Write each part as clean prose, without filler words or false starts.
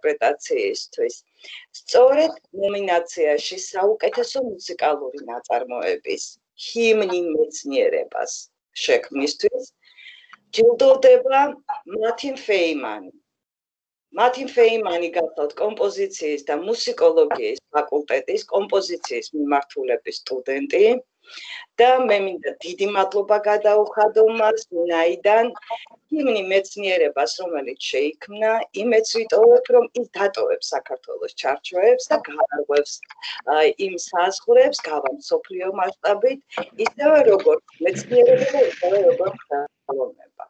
ინტერპრეტაციისთვის. სწორედ ნომინაციაში საუკეთესო მუსიკალური ნაწარმოების ჰიმნი მეცნიერებას შექმნისთვის ჯილდოვდება მათინ ფეიმანი. მათინ ფეიმანი გახლავთ კომპოზიციის და მუსიკოლოგიის ფაკულტეტის კომპოზიციის მიმართულების სტუდენტი და მე მინდა დიდი მადლობა გადაუხადო მას ვინაიდან ჰიმნი მეცნიერებას რომელიც შეიქმნა იმეც ვიტოვებ რომ ის დატოვებს საქართველოს ჩარჩოებს და გაარღვევს იმ საზღვრებს გავა მსოფლიო მასშტაბით ისევე როგორც მეცნიერება და ისევე როგორც ხელოვნება.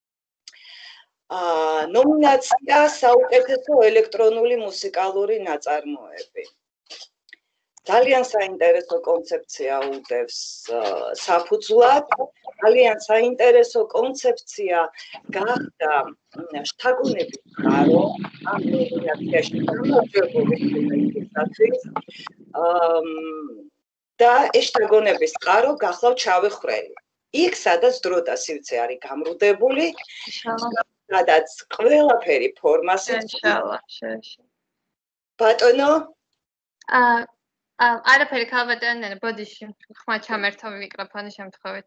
ნომინაცია საუკეთესო ელექტრონული მუსიკალური ნაწარმოები. ძალიან საინტერესო კონცეფცია უდევს საფუძვლად. ძალიან საინტერესო კონცეფცია გახდა შთაგონების წყარო ამ ნომინაციაში გამარჯვებული ფილმებისათვის. და ეს შთაგონების წყარო გახლავთ შავი ხვრელი. იქ სადაც დრო და სივრცე არის გამრუდებული, სადაც ყველაფერი ფორმასით ბატონო არაფერი ქალბატონო ბოდიში ხმა ჩამერთა მიკროფონი შემთხვევით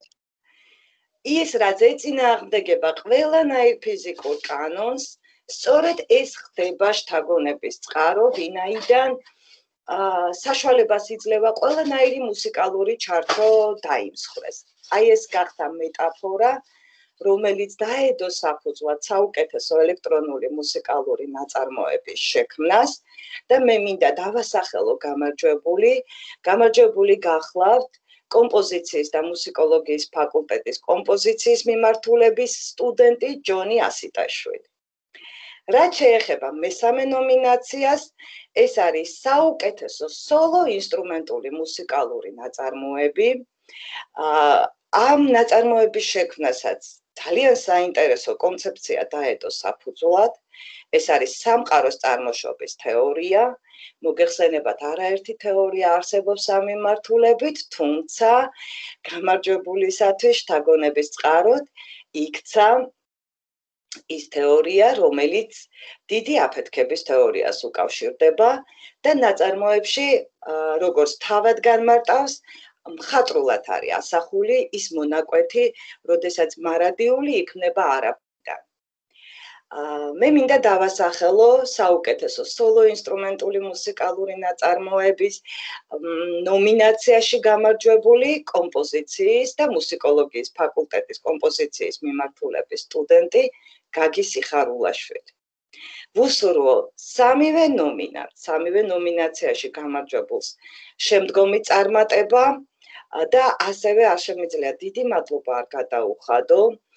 ის რაც ეწინააღმდეგება ყველანაირ ფიზიკურ კანონს სწორედ ეს ხდება შთაგონების წყარო ვინაიდან საშუალებას იძლევა ყველანაირი მუსიკალური ჩარჩო დაიმსხვრეს აი ეს გახდა მეტაფორა რომელიც დაედო საფუძვლად საუკეთესო ელექტრონული მუსიკალური ნაწარმოების შექმნას და მე მინდა დავასახელო გამარჯვებული გახლავთ კომპოზიციის და მუსიკოლოგიის ფაკულტეტის კომპოზიციის მიმართულების სტუდენტი ჯონი ასიტაშვილი. რაც შეეხება მესამე ნომინაციას, ეს არის საუკეთესო სოლო ინსტრუმენტული მუსიკალური ნაწარმოები. ამ ნაწარმოების შექმნასაც ძალიან საინტერესო კონცეფცია დაედო საფუძვლად. ეს არის სამყაროს წარმოშობის თეორია. მოგეხსენებათ, არაერთი თეორია არსებობს ამ მიმართულებით, თუმცა გამარჯვებულისათვის შთაგონების წყაროდ იქცა ის თეორია, რომელიც დიდი აფეთქების თეორიას უკავშირდება და ნაწარმოებში, როგორც თავად განმარტავს, მხატვრულად არის ასახული ის მონაკვეთი, როდესაც მარადიული იქნება არაბიდან. მე მინდა დავასახელო საუკეთესო სოლო ინსტრუმენტული მუსიკალური ნაწარმოების ნომინაციაში გამარჯვებული კომპოზიციის და მუსიკოლოგიის ფაკულტეტის კომპოზიციის მიმართულების სტუდენტი გაგი სიხარულაშვილი. ვუსურვო სამივე ნომინაციაში გამარჯვებულს შემდგომი წარმატება და ასევე არ შემიძლია დიდი მადლობა არ გადაუხადო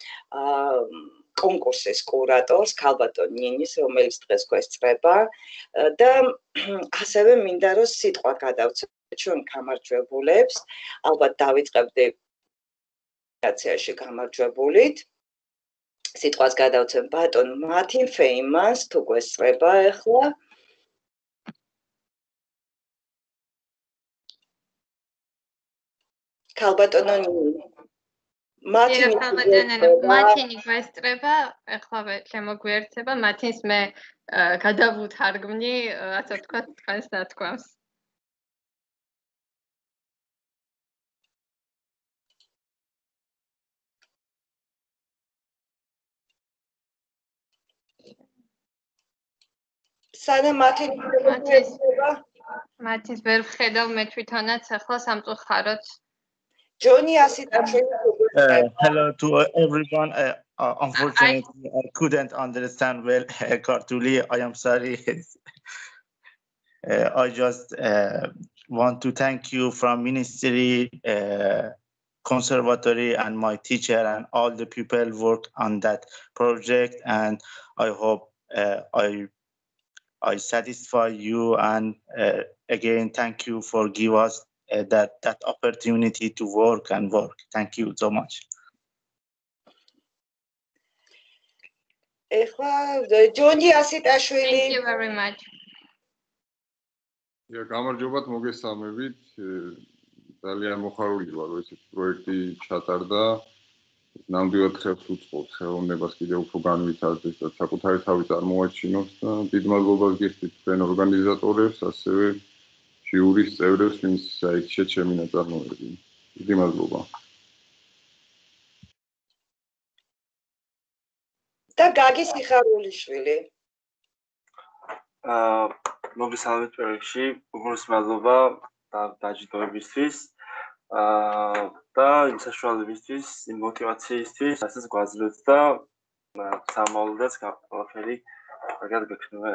კონკურსის კურატორს ქალბატონ ნინის რომელიც დღეს გვესწრება და ასევე მინდა რომ სიტყვა გადავცემ ჩვენ გამარჯვებულებს ალბათ დავიწყებდი ნომინაციაში გამარჯვებულით სიტყვას გადავცემ ბატონ მათინ ფეიმანს თუ გვესწრება ახლა ქალბატონო მათინი გვესწრება ეხლა შემოგვიერთება მათინს მე გადავუთარგმნი ასე ვთქვათ თქვენს ნათქვამს სანამ მათინს ვერ ვხედავ მე თვითონაც ახლა სამწუხაროდ Johnny Asitaშვილი hello to everyone. Unfortunately, I couldn't understand well Kartuli. I am sorry. I just want to thank you from Ministry, Conservatory, and my teacher and all the people work on that project. And I hope I satisfy you. And again, thank you for giving us that opportunity to work. Thank you so much. Johnny Asitaშვილი. Thank you very much. გამარჯობათ მოგესალმებით. ძალიან მოხარული ვარ, რომ ესეთი პროექტი ჩატარდა. ნამდვილად ხელს უწყობს ხელოვნებას კიდევ უფრო განვითარდეს და საკუთარი თავი წარმოაჩინოს და დიდ მადლობას გიხდით თქვენ ორგანიზატორებს, ასევე ჟიურის წევრებს, ვინც აიქცეთ ჩემი ნაწარმოები. დიდი მადლობა. და გაგი სიხარულიშვილი. მოგესალმებით პროექტში, უგუნურს მადლობა დაჯილდოებისთვის. და იმ საშუალებისთვის, იმ მოტივაციისთვის, რასაც გვაძლევთ და სამოვლოდაც ყველაფერი კარგად გექნება.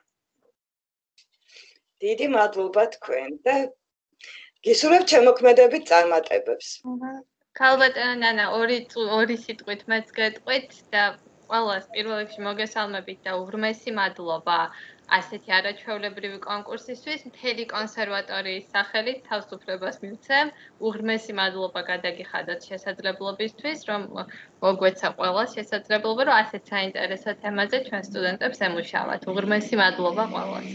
დიდი მადლობა თქვენ და გისურვებთ შემოქმედებით წარმატებებს. ქალბატონო ნანა, ორი სიტყვით მეც გეტყვით და ყველას პირველ რიგში მოგესალმებით და უღრმესი მადლობა ასეთი არაჩვეულებრივი კონკურსისთვის. მთელი კონსერვატორიის სახელით თავისუფლებას მივცემ. უღრმესი მადლობა გადაგიხადოთ შესაძლებლობისთვის, რომ მოგვეცა ყველას შესაძლებლობა, რომ ასეთ საინტერესო თემაზე ჩვენ სტუდენტებს ემუშავათ. უღრმესი მადლობა ყველას.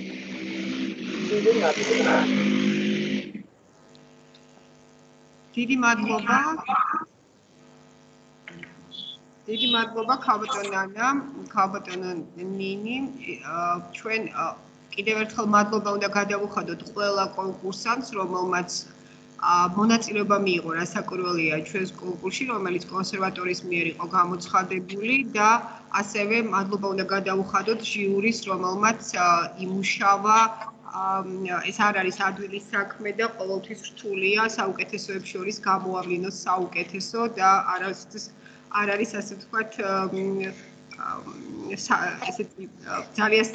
დიდი მადლობა. დიდი მადლობა ქალბატონ ნანა, ქალბატონ ნინი. ჩვენ კიდევ ერთხელ მადლობა უნდა გადავუხადოთ ყველა კონკურსანტს, რომელმაც მონაწილეობა მიიღო რასაკვირველია ჩვენს კონკურსში, რომელიც კონსერვატორიის მიერ იყო გამოცხადებული და ასევე მადლობა უნდა გადავუხადოთ ჟიურის, რომელმაც იმუშავა. ეს არ არის ადვილის საქმე და ყოველთვის რთულია საუკეთესოებს შორის გამოავლინოს საუკეთესო და არ არის ასე ვთქვათ ესეთი ძალიან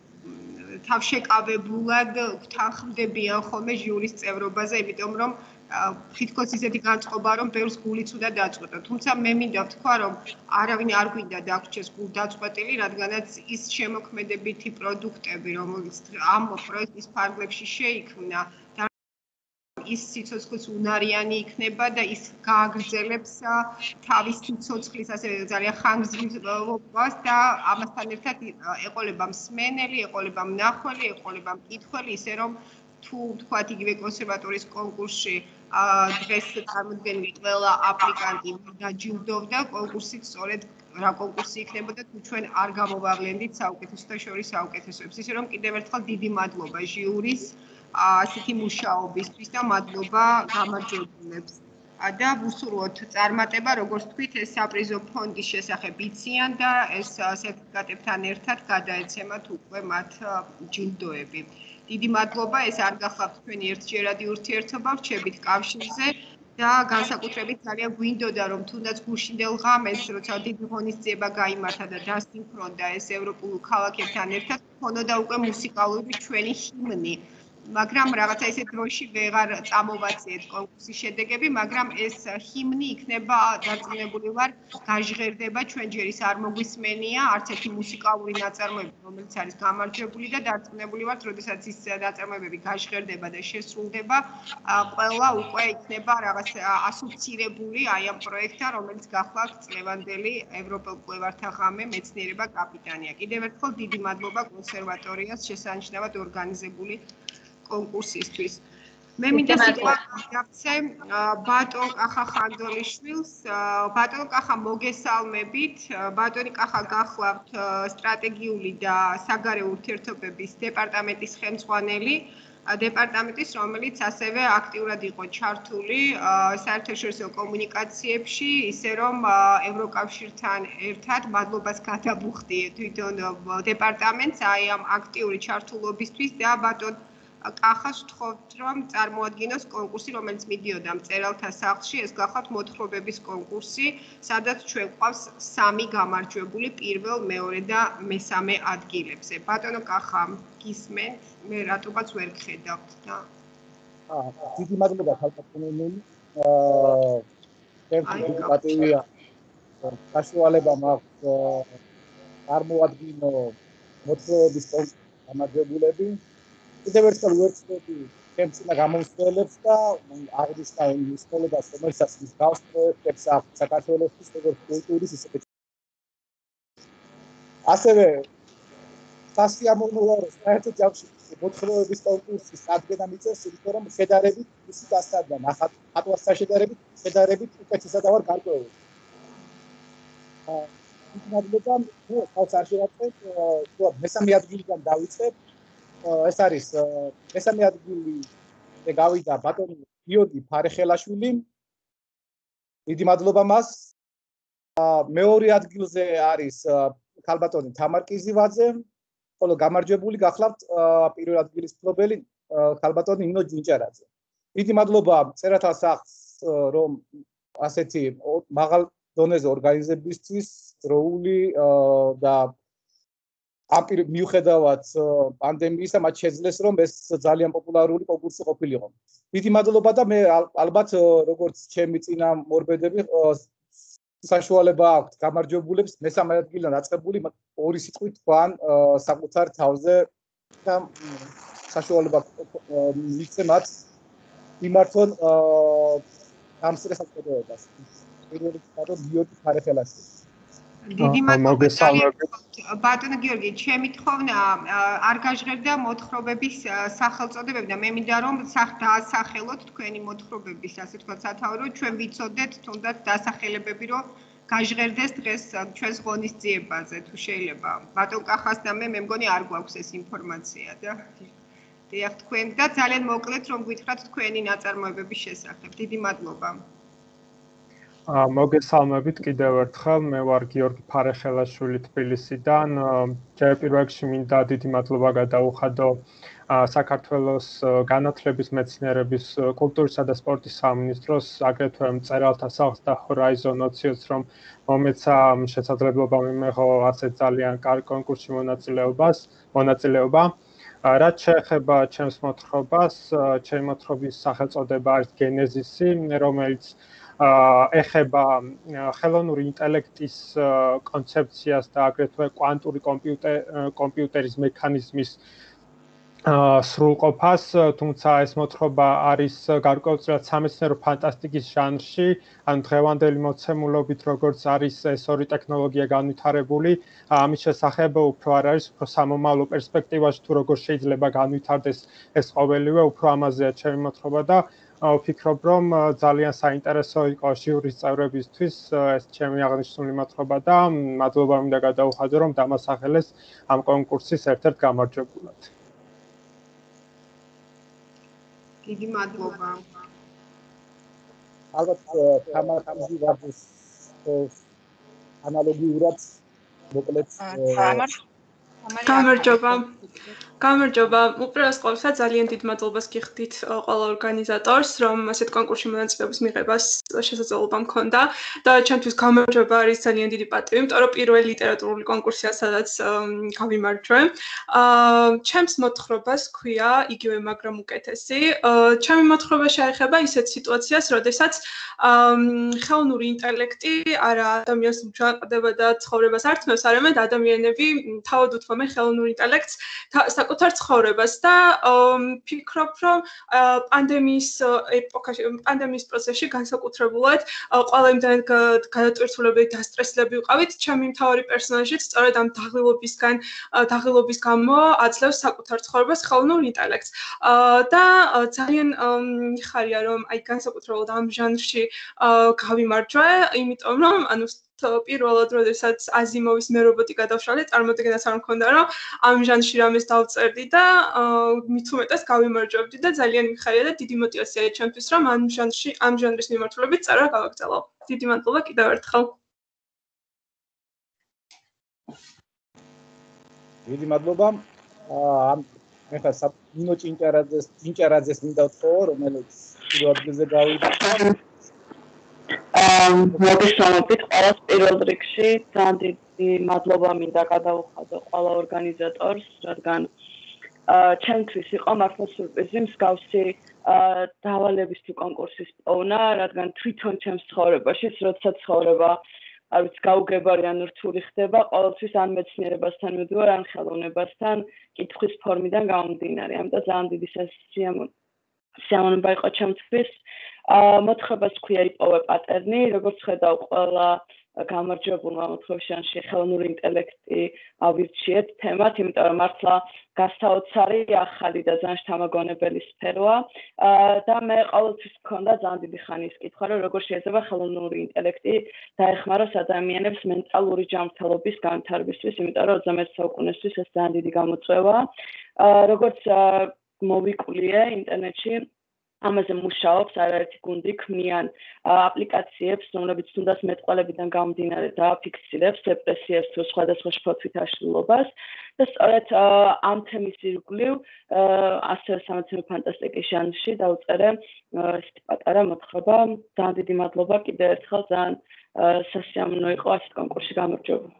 თავშეკავებულად თანხმდებიან ხოლმე ჟიურის წევრობაზე, იმიტომ რომ თითქოს ისეთი განწყობა რომ ბევრს გულიც უნდა დაწყვეტო. თუმცა მე მინდა ვთქვა რომ არავინ არ გვინდა დაგვრჩეს გულდაწყვეტილი, რადგანაც ის შემოქმედებითი პროდუქტები, რომელიც ამ პროექტის ფარგლებში შეიქმნა ის სიცოცხლის უნარიანი იქნება და ის გააგრძელებს თავის სიცოცხლის ასევე ძალიან ხანგრძლივობას და ამასთან ერთად ეყოლება მსმენელი, ეყოლება მნახველი, ეყოლება მკითხველი, ისე რომ თუ ვთქვათ იგივე კონსერვატორიის კონკურსში დღეს წარმოდგენილი ყველა აპლიკანტი დაჯილდოვდა, კონკურსით სწორედ რა კონკურსი იქნებოდა თუ ჩვენ არ გამოვავლენდით საუკეთესოთა შორის საუკეთესოებს. ისე რომ კიდევ ერთხელ დიდი მადლობა ჟიურის ასეთი მუშაობისთვის და მადლობა გამარჯვებულებს. და ვუსურვოთ წარმატება, როგორც თქვით, ეს საპრიზო ფონდის შესახებ იციან და ეს სერტიფიკატებთან ერთად გადაეცემათ უკვე მათ ჯილდოები. დიდი მადლობა, ეს არ გახლავთ თქვენი ერთჯერადი ურთიერთობა, რჩებით კავშირზე და განსაკუთრებით ძალიან გვინდოდა, რომ თუნდაც გუშინდელ ღამეს, როცა დიდი ღონისძიება გაიმართა და დასინქრონდა ეს ევროპულ ქალაქებთან ერთად, ქონოდა უკვე მუსიკალური ჩვენი ჰიმნი. მაგრამ რაღაცა ისე დროში ვეღარ წამოვაციეთ კონკურსის შედეგები, მაგრამ ეს ჰიმნი იქნება დარწმუნებული ვარ, გაჟღერდება ჩვენ ჯერ ის არ მოგვისმენია, არც ერთი მუსიკალური ნაწარმოები, რომელიც არის გამარჯვებული და დარწმუნებული ვართ, როდესაც ის ნაწარმოებები გაჟღერდება და შესრულდება, ყველა უკვე იქნება რაღაც ასოცირებული აი ამ პროექტთან, რომელიც გახლავთ წლევანდელი ევროპელ მკვლევართა ღამე მეცნიერება კაპიტანია. კიდევ ერთხელ დიდი მადლობა კონსერვატორიას შესანიშნავად ორგანიზებული კონკურსისთვის. მე მინდა სიტყვა გავცე ბატონ კახა ხანდოლიშვილს. ბატონ კახა მოგესალმებით. ბატონი კახა გახლავთ სტრატეგიული და საგარეო ურთიერთობების დეპარტამენტის ხელმძღვანელი. დეპარტამენტის, რომელიც ასევე აქტიურად იყო ჩართული საერთაშორისო კომუნიკაციებში, ისე რომ ევროკავშირთან ერთად მადლობას გადავუხდი თვითონ დეპარტამენტს აი ამ აქტიური ჩართულობისთვის და ბატონ კახას ვთხოვთ, რომ წარმოადგინოს კონკურსი, რომელიც მიდიოდა მწერალთა სახლში, ეს გახლავთ მოთხრობების კონკურსი, სადაც ჩვენ გვყავს 3 გამარჯვებული პირველ, მეორე და მესამე ადგილებზე. ბატონო კახა, გისმენთ? მე რატომაც ვერ გხედავთ და დიდი მადლობა ქალბატონო. პატივია საშუალება მაქვს წარმოადგინო მოთხრობების კონკურსის გამარჯვებულები. კიდევ ერთხელ ვერცხლები ჩემს წინა გამომცემლებს და აღნიშნა იმ სკოლებას, რომელსაც მსგავს პროექტებს აქვს საქართველოსთვის, როგორც კულტურის, ისე ასევე სასიამოვნოა, რომ საერთო ჯამში მოთხრობების კონკურსის წარდგენა მიწევს, იმიტომ რომ შედარებით ისი დასადდა ნახატვასთან შედარებით უკეთესად ვარ გარკვეული. მადლობა ხალხს არ შევაწევ მესამე ადგილიდან დავიწყებ ეს არის მესამე ადგილი გავიდა ბატონი გიორგი ფარეხელაშვილი დიდი მადლობა მას მეორე ადგილზე არის ქალბატონი თამარ კიზივაძე ხოლო გამარჯვებული გახლავთ პირველ ადგილის მფლობელი ქალბატონი ნინო ჯინჭარაძე დიდი მადლობა წერათა სახლს რომ ასეთი მაღალ დონეზე ორგანიზებისთვის დროული და ამ მიუხედავად პანდემიისა მათ შეძლეს რომ ეს ძალიან პოპულარული კონკურსი ყოფილიყო. დიდი მადლობა და მე ალბათ როგორც ჩემი წინამორბედები საშუალება აქვთ გამარჯვებულებს მესამე ადგილიდან დაწყებული ორი სიტყვით თქვან საკუთარ თავზე და საშუალება მისცემ მათ იმართონ ამ სახელმწიფოებას. პირველი ბატონ გიორგი ფარეხელაშვილი დიდი მადლობა ბატონო გიორგი ჩემი თხოვნა არ გაჟღერდა მოთხრობების სახელწოდებები და მე მინდა რომ დაასახელოთ თქვენი მოთხრობების ასე თქვა სათაურო ჩვენ ვიცოდეთ თუნდაც დასახელებები რომ გაჟღერდეს დღეს ჩვენს ღონისძიებაზე თუ შეიძლება ბატონ კახას და მე მგონი არ გვაქვს ეს ინფორმაცია და დიახ თქვენ და ძალიან მოკლედ რომ გითხრათ თქვენი ნაწარმოებების შესახებ დიდი მადლობა მოგესალმებით კიდევ ერთხელ მე ვარ გიორგი ფარეხელაშვილი თბილისიდან ჯერ პირველ რიგში მინდა დიდი მადლობა გადაუხადო საქართველოს განათლების მეცნიერების კულტურისა და სპორტის სამინისტროს აგრეთვე მწერალთა სახლს და ჰორაიზონ ოციოს რომ მომეცა შესაძლებლობა მიმეღო ასეთ ძალიან კარგ კონკურსში მონაწილეობა რაც შეეხება ჩემს მოთხრობას ჩემი მოთხრობის სახელწოდება არის გენეზისი რომელიც ეხება ხელოვნური ინტელექტის კონცეფციას და აგრეთვე კვანტური კომპიუტერის მექანიზმის სრულყოფას, თუმცა ეს მოთხრობა არის გარკვეულწილად სამეცნიერო ფანტასტიკის ჟანრში, ან დღევანდელი მოცემულობით როგორც არის ეს ორი ტექნოლოგია განვითარებული, ამის შესახებ უფრო არ არის უფრო სამომავლო პერსპექტივაში თუ როგორ შეიძლება განვითარდეს ეს ყოველივე, უფრო ამაზეა ჩემი მოთხრობა და ვფიქრობ, რომ ძალიან საინტერესო იყო ჟიურის წევრებისთვის ეს ჩემი აღნიშნული მოთხრობა და მადლობა მინდა გადაუხადო, რომ დამასახელეს ამ კონკურსის ერთ-ერთ გამარჯვებულად. დიდი მადლობა. ალბათ თამარ კიზივაძეს ანალოგიურად მოკლედ გამარჯობა. უპირველეს ყოვლისა ძალიან დიდ მადლობას გიხდით ყველა ორგანიზატორს, რომ ასეთ კონკურსში მონაწილეობის მიღებას შესაძლებლობა მქონდა და ჩემთვის გამარჯვება არის ძალიან დიდი პატივი, იმიტომ რომ პირველი ლიტერატურული კონკურსია, სადაც გავიმარჯვე. ჩემს მოთხრობას ქვია იგივე მაგრამ უკეთესი. ჩემი მოთხრობა შეეხება ისეთ სიტუაციას, როდესაც ხელოვნური ინტელექტი არა ადამიანს უჯანყდება და ცხოვრებას ართმევს, არამედ ადამიანები თავად უთმობენ ხელოვნურ ინტელექტს საკუთარ ცხოვრებას და ვფიქრობ, რომ პანდემიის ეპოქაში, პანდემიის პროცესში განსაკუთრებულად ყველა იმდან გადატვირთულები და სტრესლები ვიყავით, ჩემი მთავარი პერსონაჟიც სწორედ ამ დაღილობის გამო აძლევს საკუთარ ცხოვრებას ხელოვნურ ინტელექტს. და ძალიან მიხარია, რომ აი განსაკუთრებულად ამ ჟანრში გავიმარჯვე, იმიტომ რომ ანუ პირველად როდესაც აზიმოვის მე რობოტი გადავშალე, წარმოგიდგენთ არ მქონდა, რომ ამ ჟანრში რამეს დავწერდი და მით უმეტეს გავიმარჯვებდი და ძალიან მიხარია და დიდი мотиваციაა ჩემთვის, რომ ამ ჟანრის მიმართულებით წერა გავაგრძელო. დიდი მადლობა კიდევ ერთხელ. დიდი მადლობა. მე ხა ნინო ჯინჭარაძეს მინდა ვთქო, რომელიც პირველ ადგილზე გავიდა. მოგესალმებით ყველას პირველ რიგში ძალიან დიდი მადლობა მინდა გადაუხადო ყველა ორგანიზატორს, რადგან ჩემთვის იყო მართლა სიურპრიზი მსგავსი დავალების თუ კონკურსის პოვნა, რადგან თვითონ ჩემს ცხოვრებაშიც, როდესაც ცხოვრება არ ვიცი გაუგებარი ან რთული ხდება, ყოველთვის ან მეცნიერებასთან მივდივარ, ან ხელოვნებასთან, კითხვის ფორმიდან გამომდინარე. ამიტომ ძალიან დიდი სიამოვნება იყო ჩემთვის. მოთხრობას ქვია იპოვე პატერნი, როგორც ხედავ ყველა გამარჯვებულმა მოთხოვიანში ხელოვნური ინტელექტი ავირჩიეთ თემად, იმიტომ რომ მართლა გასაოცარი, ახალი და ძალიან შთამაგონებელი სფეროა და მე ყოველთვის მქონდა ძალიან დიდი ხანის კითხვა, რომ როგორ შეიძლება ხელოვნური ინტელექტი დაეხმაროს ადამიანებს მენტალური ჯანმრთელობის განვითარებისთვის, იმიტომ რომ 21 საუკუნესთვის ეს ძალიან დიდი გამოწვევაა. როგორც მოვიკვლიე ინტერნეტში ამაზე მუშაობს არაერთი გუნდი, ქმნიან აპლიკაციებს, რომლებიც თუნდაც მეტყველებიდან გამომდინარე დააფიქსირებს დეპრესიებს თუ სხვადასხვა შფოთვით აშლილობას და სწორედ ამ თემის ირგვლივ ასევე სამეცნიერო ფანტასტიკის ჟანრში დავწერე ესეთი პატარა მოთხრობა. ძალიან დიდი მადლობა კიდევ ერთხელ, ძალიან სასიამოვნო იყო ასეთ კონკურსში გამარჯვება.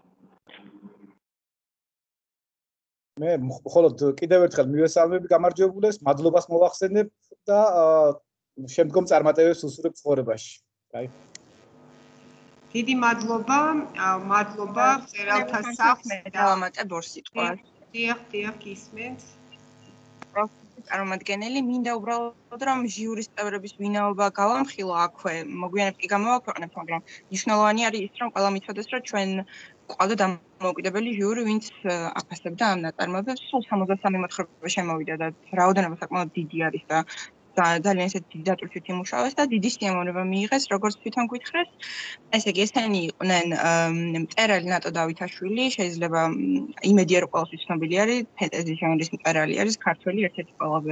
მე მხოლოდ კიდევ ერთხელ მივესალმები გამარჯვებულებს, მადლობას მოვახსენებ და შემდგომ წარმატებებს უსურვებ ცხოვრებაში. აი. დიდი მადლობა, მადლობა მწერალთა სახლს მე დავამატებ ორ სიტყვას. დიახ, გისმენთ. წარმომადგენელი მინდა უბრალოდ რომ ჟიურის წევრების ვინაობა გავამხილო აქვე, მოგვიანებით კი გამოვაქვეყნებ, მაგრამ მნიშვნელოვანი არის ის, რომ ყველა მიცოდეს, რომ ჩვენ ყავდა დამოუკიდებელი ჟიური, ვინც აფასებდა ამ ნაწარმოებებს. სულ 63 მოთხრობა შემოვიდა და რაოდენობა საკმაოდ დიდი არის და ძალიან ისეთი დიდი დატვირთვით იმუშავეს და დიდი სიამოვნება მიიღეს, როგორც თვითონ გითხრეს. ესე იგი, ესენი იყვნენ მწერალი ნატო დავითაშვილი, შეიძლება იმედია რომ ყველასთვის ცნობილი არის, ფენტეზის ჟანრის მწერალი არის, ქართველი ერთ-ერთი ყველაზე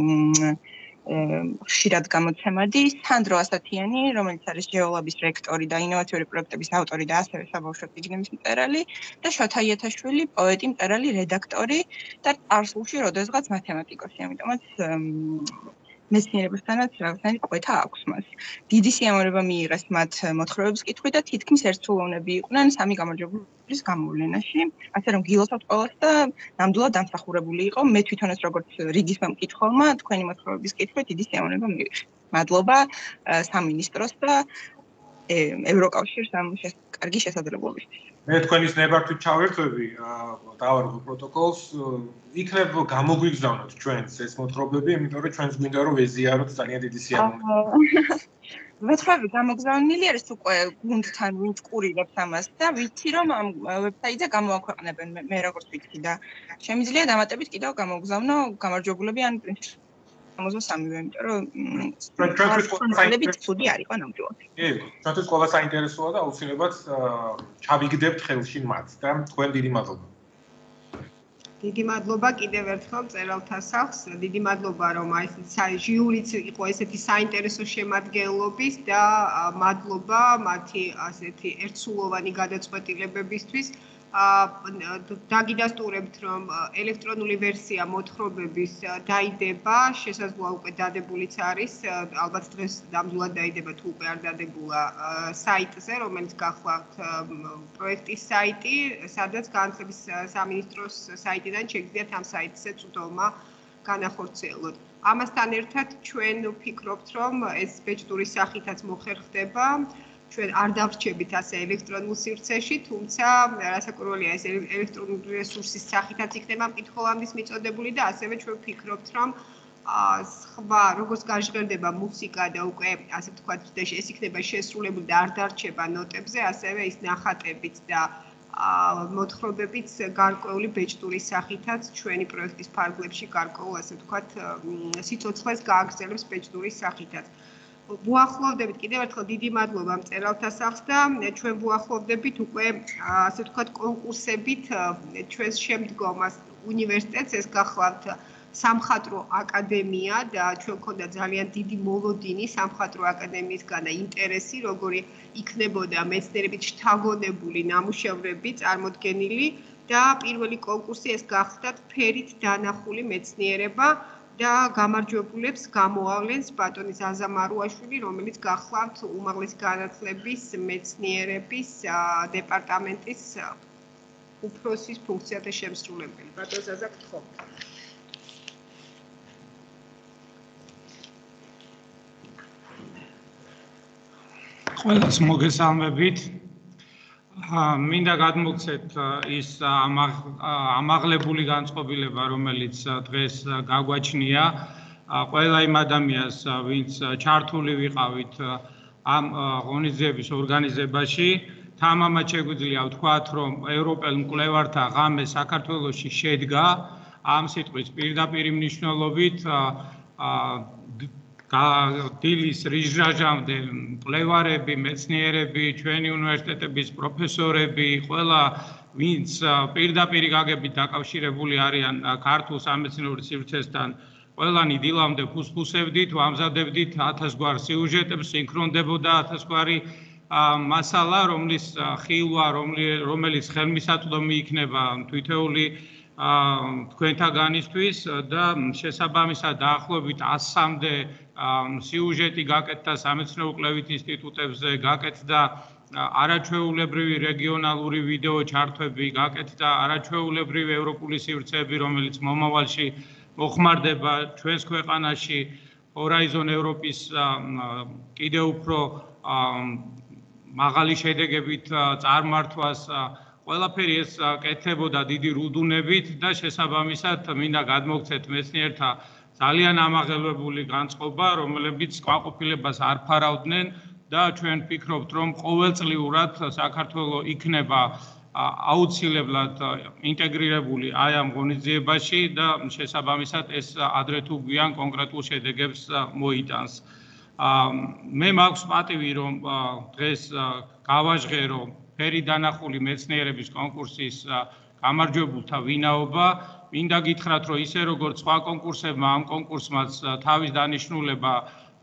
ხშირად გამოცემადი, სანდრო ასათიანი, რომელიც არის გეოლაბის რექტორი და ინოვაციური პროექტების ავტორი და ასევე საბავშვო წიგნების მწერალი და შოთა იათაშვილი, პოეტი, მწერალი, რედაქტორი და წარსულში როდესღაც მათემატიკოსი, ამიტომაც მეცნიერებასთანაც რაღაცნაირი კვეთა აქვს მას. დიდი სიამოვნება მიიღეს მათ მოთხრობების კითხვით და თითქმის ერთსულოვნები იყვნენ სამი გამარჯვებულის გამოვლენაში, ასე რომ გილოცავთ ყველას და ნამდვილად დამსახურებული იყო. მე თვითონაც როგორც რიგის მემკითხველმა თქვენი მოთხრობების კითხვით დიდი სიამოვნება მივიღე. მადლობა სამინისტროს და ევროკავშირს ამ კარგი შესაძლებლობისთვის. მე თქვენის ნებართვით ჩავერთვები დავარღვე პროტოკოლს, იქნებ გამოგვიგზავნოთ ჩვენს ეს მოთხრობები, იმიტომ რომ ჩვენს გვინდა რომ ვეზიაროთ ძალიან დიდი სიამოვნება. მოთხრობები გამოგზავნილი არის უკვე გუნდთან, ვინც ყურირებს ამას და ვიცი რომ ამ ვებსაიტზე გამოვაქვეყნებენ მე როგორც ვიცი და შემიძლია დამატებით კიდევ გამოგზავნო გამარჯვებულები ან პრინციპი 63-ვე, იმიტომ რომ ჩვენთვის ცუდი არ იყო ნამდვილად. კი, ჩვენთვის ყველა საინტერესოა და აუცილებლად ჩავიგდებთ ხელში მათ და თქვენ დიდი მადლობა. დიდი მადლობა კიდევ ერთხელ მწერალთა სახლს. დიდი მადლობა რომ აი ეს ჟიურიც იყო ესეთი საინტერესო შემადგენლობის და მადლობა მათი ასეთი ერთსულოვანი გადაწყვეტილებებისთვის. დაგიდასტურებთ რომ ელექტრონული ვერსია მოთხრობების დაიდება, შესაძლოა უკვე დადებულიც არის, ალბათ დღეს ნამდვილად დაიდება თუ უკვე არ დადებულა საიტზე, რომელიც გახლავთ პროექტის საიტი, სადაც განათლების სამინისტროს საიტიდან შეგიძლიათ ამ საიტზეც უდელმა განახორციელოთ. ამასთან ერთად ჩვენ ვფიქრობთ რომ ეს ბეჭდური სახითაც მოხერხდება. ჩვენ არ დავრჩებით ასე ელექტრონულ სივრცეში, თუმცა რასაკვირველია ეს ელექტრონული რესურსის სახითაც იქნება მკითხველამდის მიწოდებული და ასევე ჩვენ ვფიქრობთ, რომ სხვა როგორც გაჟღერდება მუსიკა და უკვე ასე ვთქვათ, ეს იქნება შესრულებული და არ დარჩება ნოტებზე, ასევე ის ნახატებიც და მოთხრობებიც გარკვეული ბეჭდური სახითაც ჩვენი პროექტის ფარგლებში გარკვეულ ასე ვთქვათ, სიცოცხლეს გააგრძელებს ბეჭდური სახითაც. ვუახლოვდებით კიდევ ერთხელ დიდი მადლობა მწერალთა სახლს და ჩვენ ვუახლოვდებით უკვე ასე ვთქვათ კონკურსებით ჩვენს შემდგომას უნივერსიტეტს, ეს გახლავთ სამხატვრო აკადემია და ჩვენ გქონდა ძალიან დიდი მოლოდინი სამხატვრო აკადემიისგან და ინტერესი, როგორი იქნებოდა მეცნიერებით შთაგონებული ნამუშევრები წარმოდგენილი და პირველი კონკურსი ეს გახლდათ ფერით დანახული მეცნიერება და გამარჯვებულებს გამოავლენს ბატონი ზაზა მარუაშვილი, რომელიც გახლავთ უმაღლესი განათლების მეცნიერების დეპარტამენტის უფროსის ფუნქციათა შემსრულებელი. ბატონ ზაზა, გთხოვთ. ყველას მოგესალმებით. მინდა გადმოგცეთ ის ამაღლებული განწყობილება, რომელიც დღეს გაგვაჩნია ყველა იმ ადამიანს, ვინც ჩართული ვიყავით ამ ღონისძიების ორგანიზებაში, თამამად შეგვიძლია ვთქვათ, რომ ევროპელ მკვლევართა ღამე საქართველოში შედგა ამ სიტყვის პირდაპირ მნიშვნელობით დილის რიჟრაჟამდე მკვლევარები, მეცნიერები, ჩვენი უნივერსიტეტების პროფესორები, ყველა ვინც პირდაპირ გაგებით დაკავშირებული არიან ქართულ სამეცნიერო სივრცესთან, ყველანი დილამდე ფუსფუსებდით, ვამზადებდით 1000 გვარ სიუჟეტებს, სინქრონდებოდა 1000 გვარი მასალა, რომლის ხილვა, რომელიც ხელმისაწვდომი იქნება თითოეული თქვენთაგანისთვის და შესაბამისად დაახლოებით 100-მდე სიუჟეტი გაკეთდა სამეცნიერო კვლევით ინსტიტუტებზე, გაკეთდა არაჩვეულებრივი რეგიონალური ვიდეო ჩართვები, გაკეთდა არაჩვეულებრივი ევროპული სივრცეები, რომელიც მომავალში მოხმარდება ჩვენს ქვეყანაში Horizon Europe-ის კიდევ უფრო მაღალი შედეგებით წარმართვას ყველაფერი ეს კეთდებოდა დიდი რუდუნებით და შესაბამისად მინდა გადმოგცეთ მეცნიერთა ძალიან ამაღელვებული განწყობა, რომლებიც კმაყოფილებას არ ფარავდნენ და ჩვენ ვფიქრობთ, რომ ყოველწლიურად საქართველოს იქნება აუცილებლად ინტეგრირებული აი ამ ღონისძიებაში და შესაბამისად ეს ადრე თუ გვიან კონკრეტულ შედეგებს მოიტანს. მე მაქვს პატივი, რომ დღეს გავაჟღერო ფერი დანახული მეცნიერების კონკურსის გამარჯვებულთა ვინაობა. მინდა გითხრათ, რომ ისე როგორც სხვა კონკურსებმა, ამ კონკურსმაც თავის დანიშნულება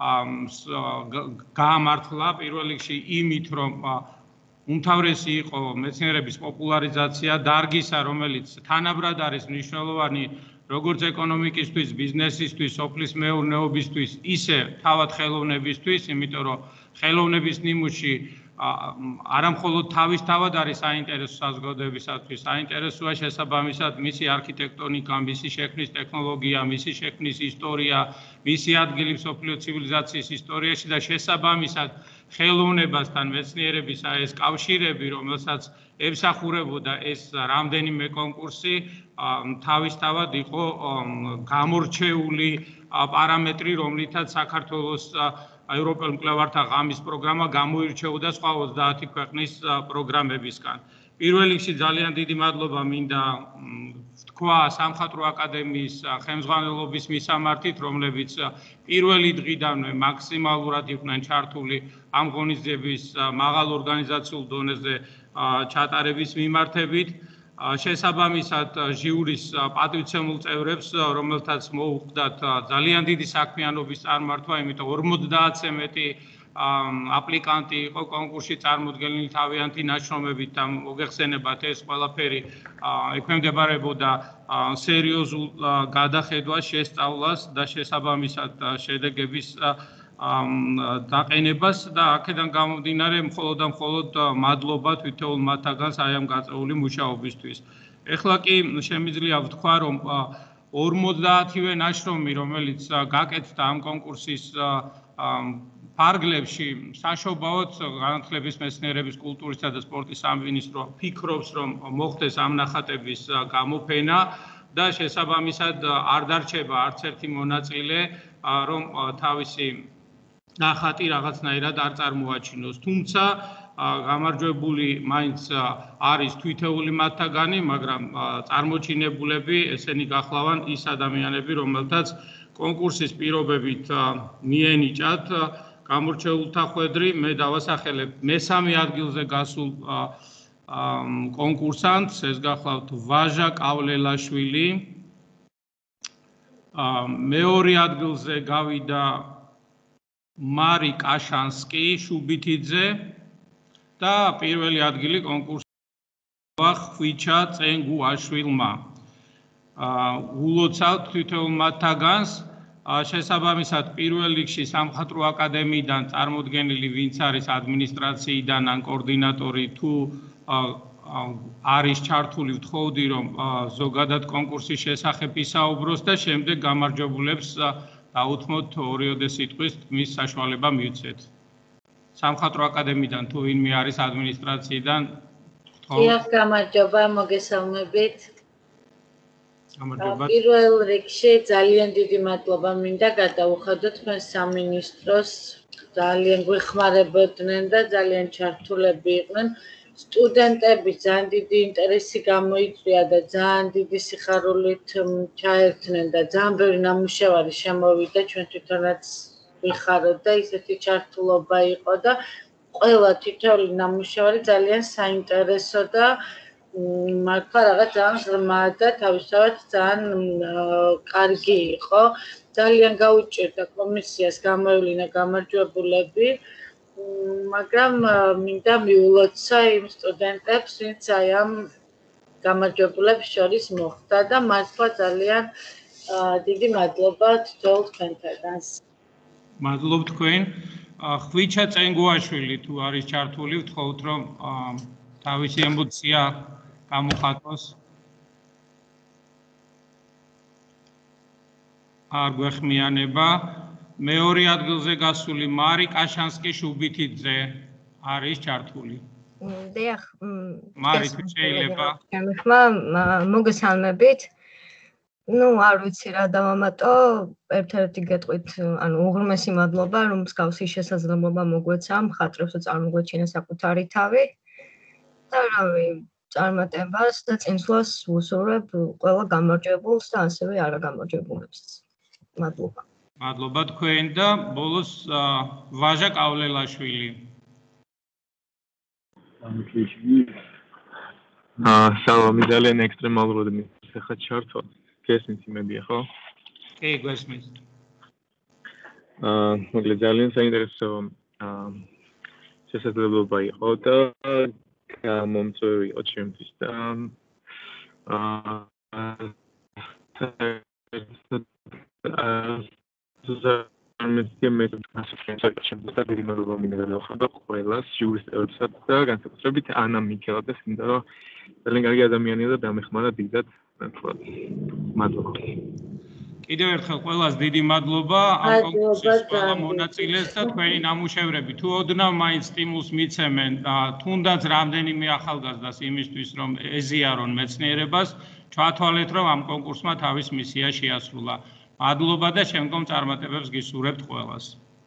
გაამართლა პირველ რიგში იმით, რომ უმთავრესი იყო მეცნიერების პოპულარიზაცია, დარგისა, რომელიც თანაბრად არის მნიშვნელოვანი როგორც ეკონომიკისთვის, ბიზნესისთვის, სოფლის მეურნეობისთვის, ისე თავად ხელოვნებისთვის, იმიტომ რომ ხელოვნების ნიმუში არამხოლოდ თავისთავად არის საინტერესო საზოგადოებისათვის, საინტერესოა შესაბამისად მისი არქიტექტონიკა, მისი შექმნის ტექნოლოგია, მისი შექმნის ისტორია, მისი ადგილი მსოფლიო ცივილიზაციის ისტორიაში და შესაბამისად ხელოვნებასთან მეცნიერების ეს კავშირები, რომელსაც ემსახურებოდა ეს რამდენიმე კონკურსი, თავისთავად იყო გამორჩეული პარამეტრი, რომლითაც საქართველოს ევროპელ მკვლევართა ღამის პროგრამა გამოირჩეოდა სხვა 30 ქვეყნის პროგრამებისგან. პირველ რიგში ძალიან დიდი მადლობა მინდა ვთქვა სამხატვრო აკადემიის ხელმძღვანელობის მისამართით, რომლებიც პირველი დღიდანვე მაქსიმალურად იყვნენ ჩართული ამ ღონისძიების მაღალ ორგანიზაციულ დონეზე ჩატარების მიმართებით. შესაბამისად ჟიურის პატივცემულ წევრებს, რომელთაც მოუხდათ ძალიან დიდი საქმიანობის წარმართვა, იმიტომ 50-ზე მეტი აპლიკანტი იყო კონკურსში წარმოდგენილი თავიანთი ნაშრომებით და მოგეხსენებათ ეს ყველაფერი ექვემდებარებოდა სერიოზულ გადახედვას, შესწავლას და შესაბამისად შედეგების დაყენებას და აქედან გამომდინარე მხოლოდ მადლობა თითოეულ მათგანს აი ამ გაწეული მუშაობისთვის. ეხლა კი შემიძლია ვთქვა, რომ 50-ვე ნაშრომი, რომელიც გაკეთდა ამ კონკურსის ფარგლებში, საშობაოდ განათლების, მეცნიერების, კულტურისა და სპორტის სამინისტრო ფიქრობს, რომ მოხდეს ამ ნახატების გამოფენა და შესაბამისად არ დარჩება არც ერთი მონაწილე, რომ თავისი ნახატი რაღაცნაირად არ წარმოაჩინოს. თუმცა გამარჯვებული მაინც არის თითოეული მათგანი, მაგრამ წარმოჩინებულები ესენი გახლავან ის ადამიანები, რომელთაც კონკურსის პირობებით მიენიჭათ გამორჩეულთა ხვედრი. მე დავასახელებ მესამე ადგილზე გასულ კონკურსანტს, ეს გახლავთ ვაჟა კავლელაშვილი. მეორე ადგილზე გავიდა მარი კაშანსკი შუბითიძე და პირველი ადგილი კონკურსს ხვიჩა წენგუაშვილმა. ულოცავთ თითოეულ მათგანს, შესაბამისად პირველ რიგში სამხატვრო აკადემიიდან წარმოდგენილი, ვინც არის ადმინისტრაციიდან ან კოორდინატორი თუ არის ჩართული, ვთხოვდი, რომ ზოგადად კონკურსის შესახებ ისაუბროს და შემდეგ გამარჯვებულებს დაუთმოთ 2-ოდე სიტყვის თქმის საშუალება მივცეთ. სამხატვრო აკადემიიდან თუ ვინმე არის ადმინისტრაციიდან, დიახ, გამარჯობა, მოგესალმებით. პირველ რიგში ძალიან დიდი მადლობა მინდა გადაუხადოთ თქვენ სამინისტროს, ძალიან გვეხმარებოდნენ და ძალიან ჩართულები იყვნენ. სტუდენტები ძალიან დიდი ინტერესი გამოიწვია და ძალიან დიდი სიხარულით ჩაერთნენ და ძალიან ბევრი ნამუშევარი შემოვიდა ჩვენ თვითონაც ვიხაროთ და ისეთი ჩართულობა იყო და ყველა თითოეული ნამუშევარი ძალიან საინტერესო და მართლა რაღაც ძალიან ღრმა და თავისთავად ძალიან კარგი იყო. ძალიან გაუჭირდა კომისიას გამოვლინა გამარჯვებულები, მაგრამ მინდა მიულოცა იმ სტუდენტებს, ვინც აი ამ გამარჯვებულებს შორის მოხვდა და მართლა ძალიან დიდი მადლობა თითოეულ თქვენთაგანს. მადლობ თქვენ. ხვიჩა წენგუაშვილი თუ არის ჩართული, ვთხოვთ რომ თავისი ემოცია გამოხატოს. არ გვეხმიანება. მეორე ადგილზე გასული მარი კაშანსკი-შუბითიძე არის ჩართული. დიახ. მარი თუ შეიძლება. მოგესალმებით. არ ვიცი რა დავამატო, ერთ-ერთი გეტყვით, უღრმესი მადლობა, რომ მსგავსი შესაძლებლობა მოგვეცა მხატვრებს წარმოგვეჩინა საკუთარი თავი. და რავი, წარმატებას და წინსვლას ვუსურვებ ყველა გამარჯვებულს და ასევე არაგამარჯვებულებს. მადლობა. მადლობა თქვენ და ბოლოს ვაჟა კავლელაშვილი. სალამი, ძალიან ექსტრემალურად მიხა ჩართვა. გესმით იმედია, ხო? კი, გესმით. მოკლედ ძალიან საინტერესო შესაძლებლობა იყო და მომწვევი იყო ჩემთვის და ყველას ჯურისტებსაც და განსაკუთრებით ანა მიქელაძეს, იმიტომ რომ ძალიან კარგი ადამიანია და დამეხმარა დიდად. მადლობა. კიდევ ერთხელ ყველას დიდი მადლობა ამ კონკურსის ყველა მონაწილეს და თქვენი ნამუშევრები თუ ოდნავ მაინც სტიმულს მიცემენ თუნდაც რამდენიმე ახალგაზრდას იმისთვის რომ ეზიარონ მეცნიერებას, ჩვათვალეთ რომ ამ კონკურსმა თავის მისია შეასრულა. მადლობა და შემდგომ წარმატებებს გისურვებთ ყველას.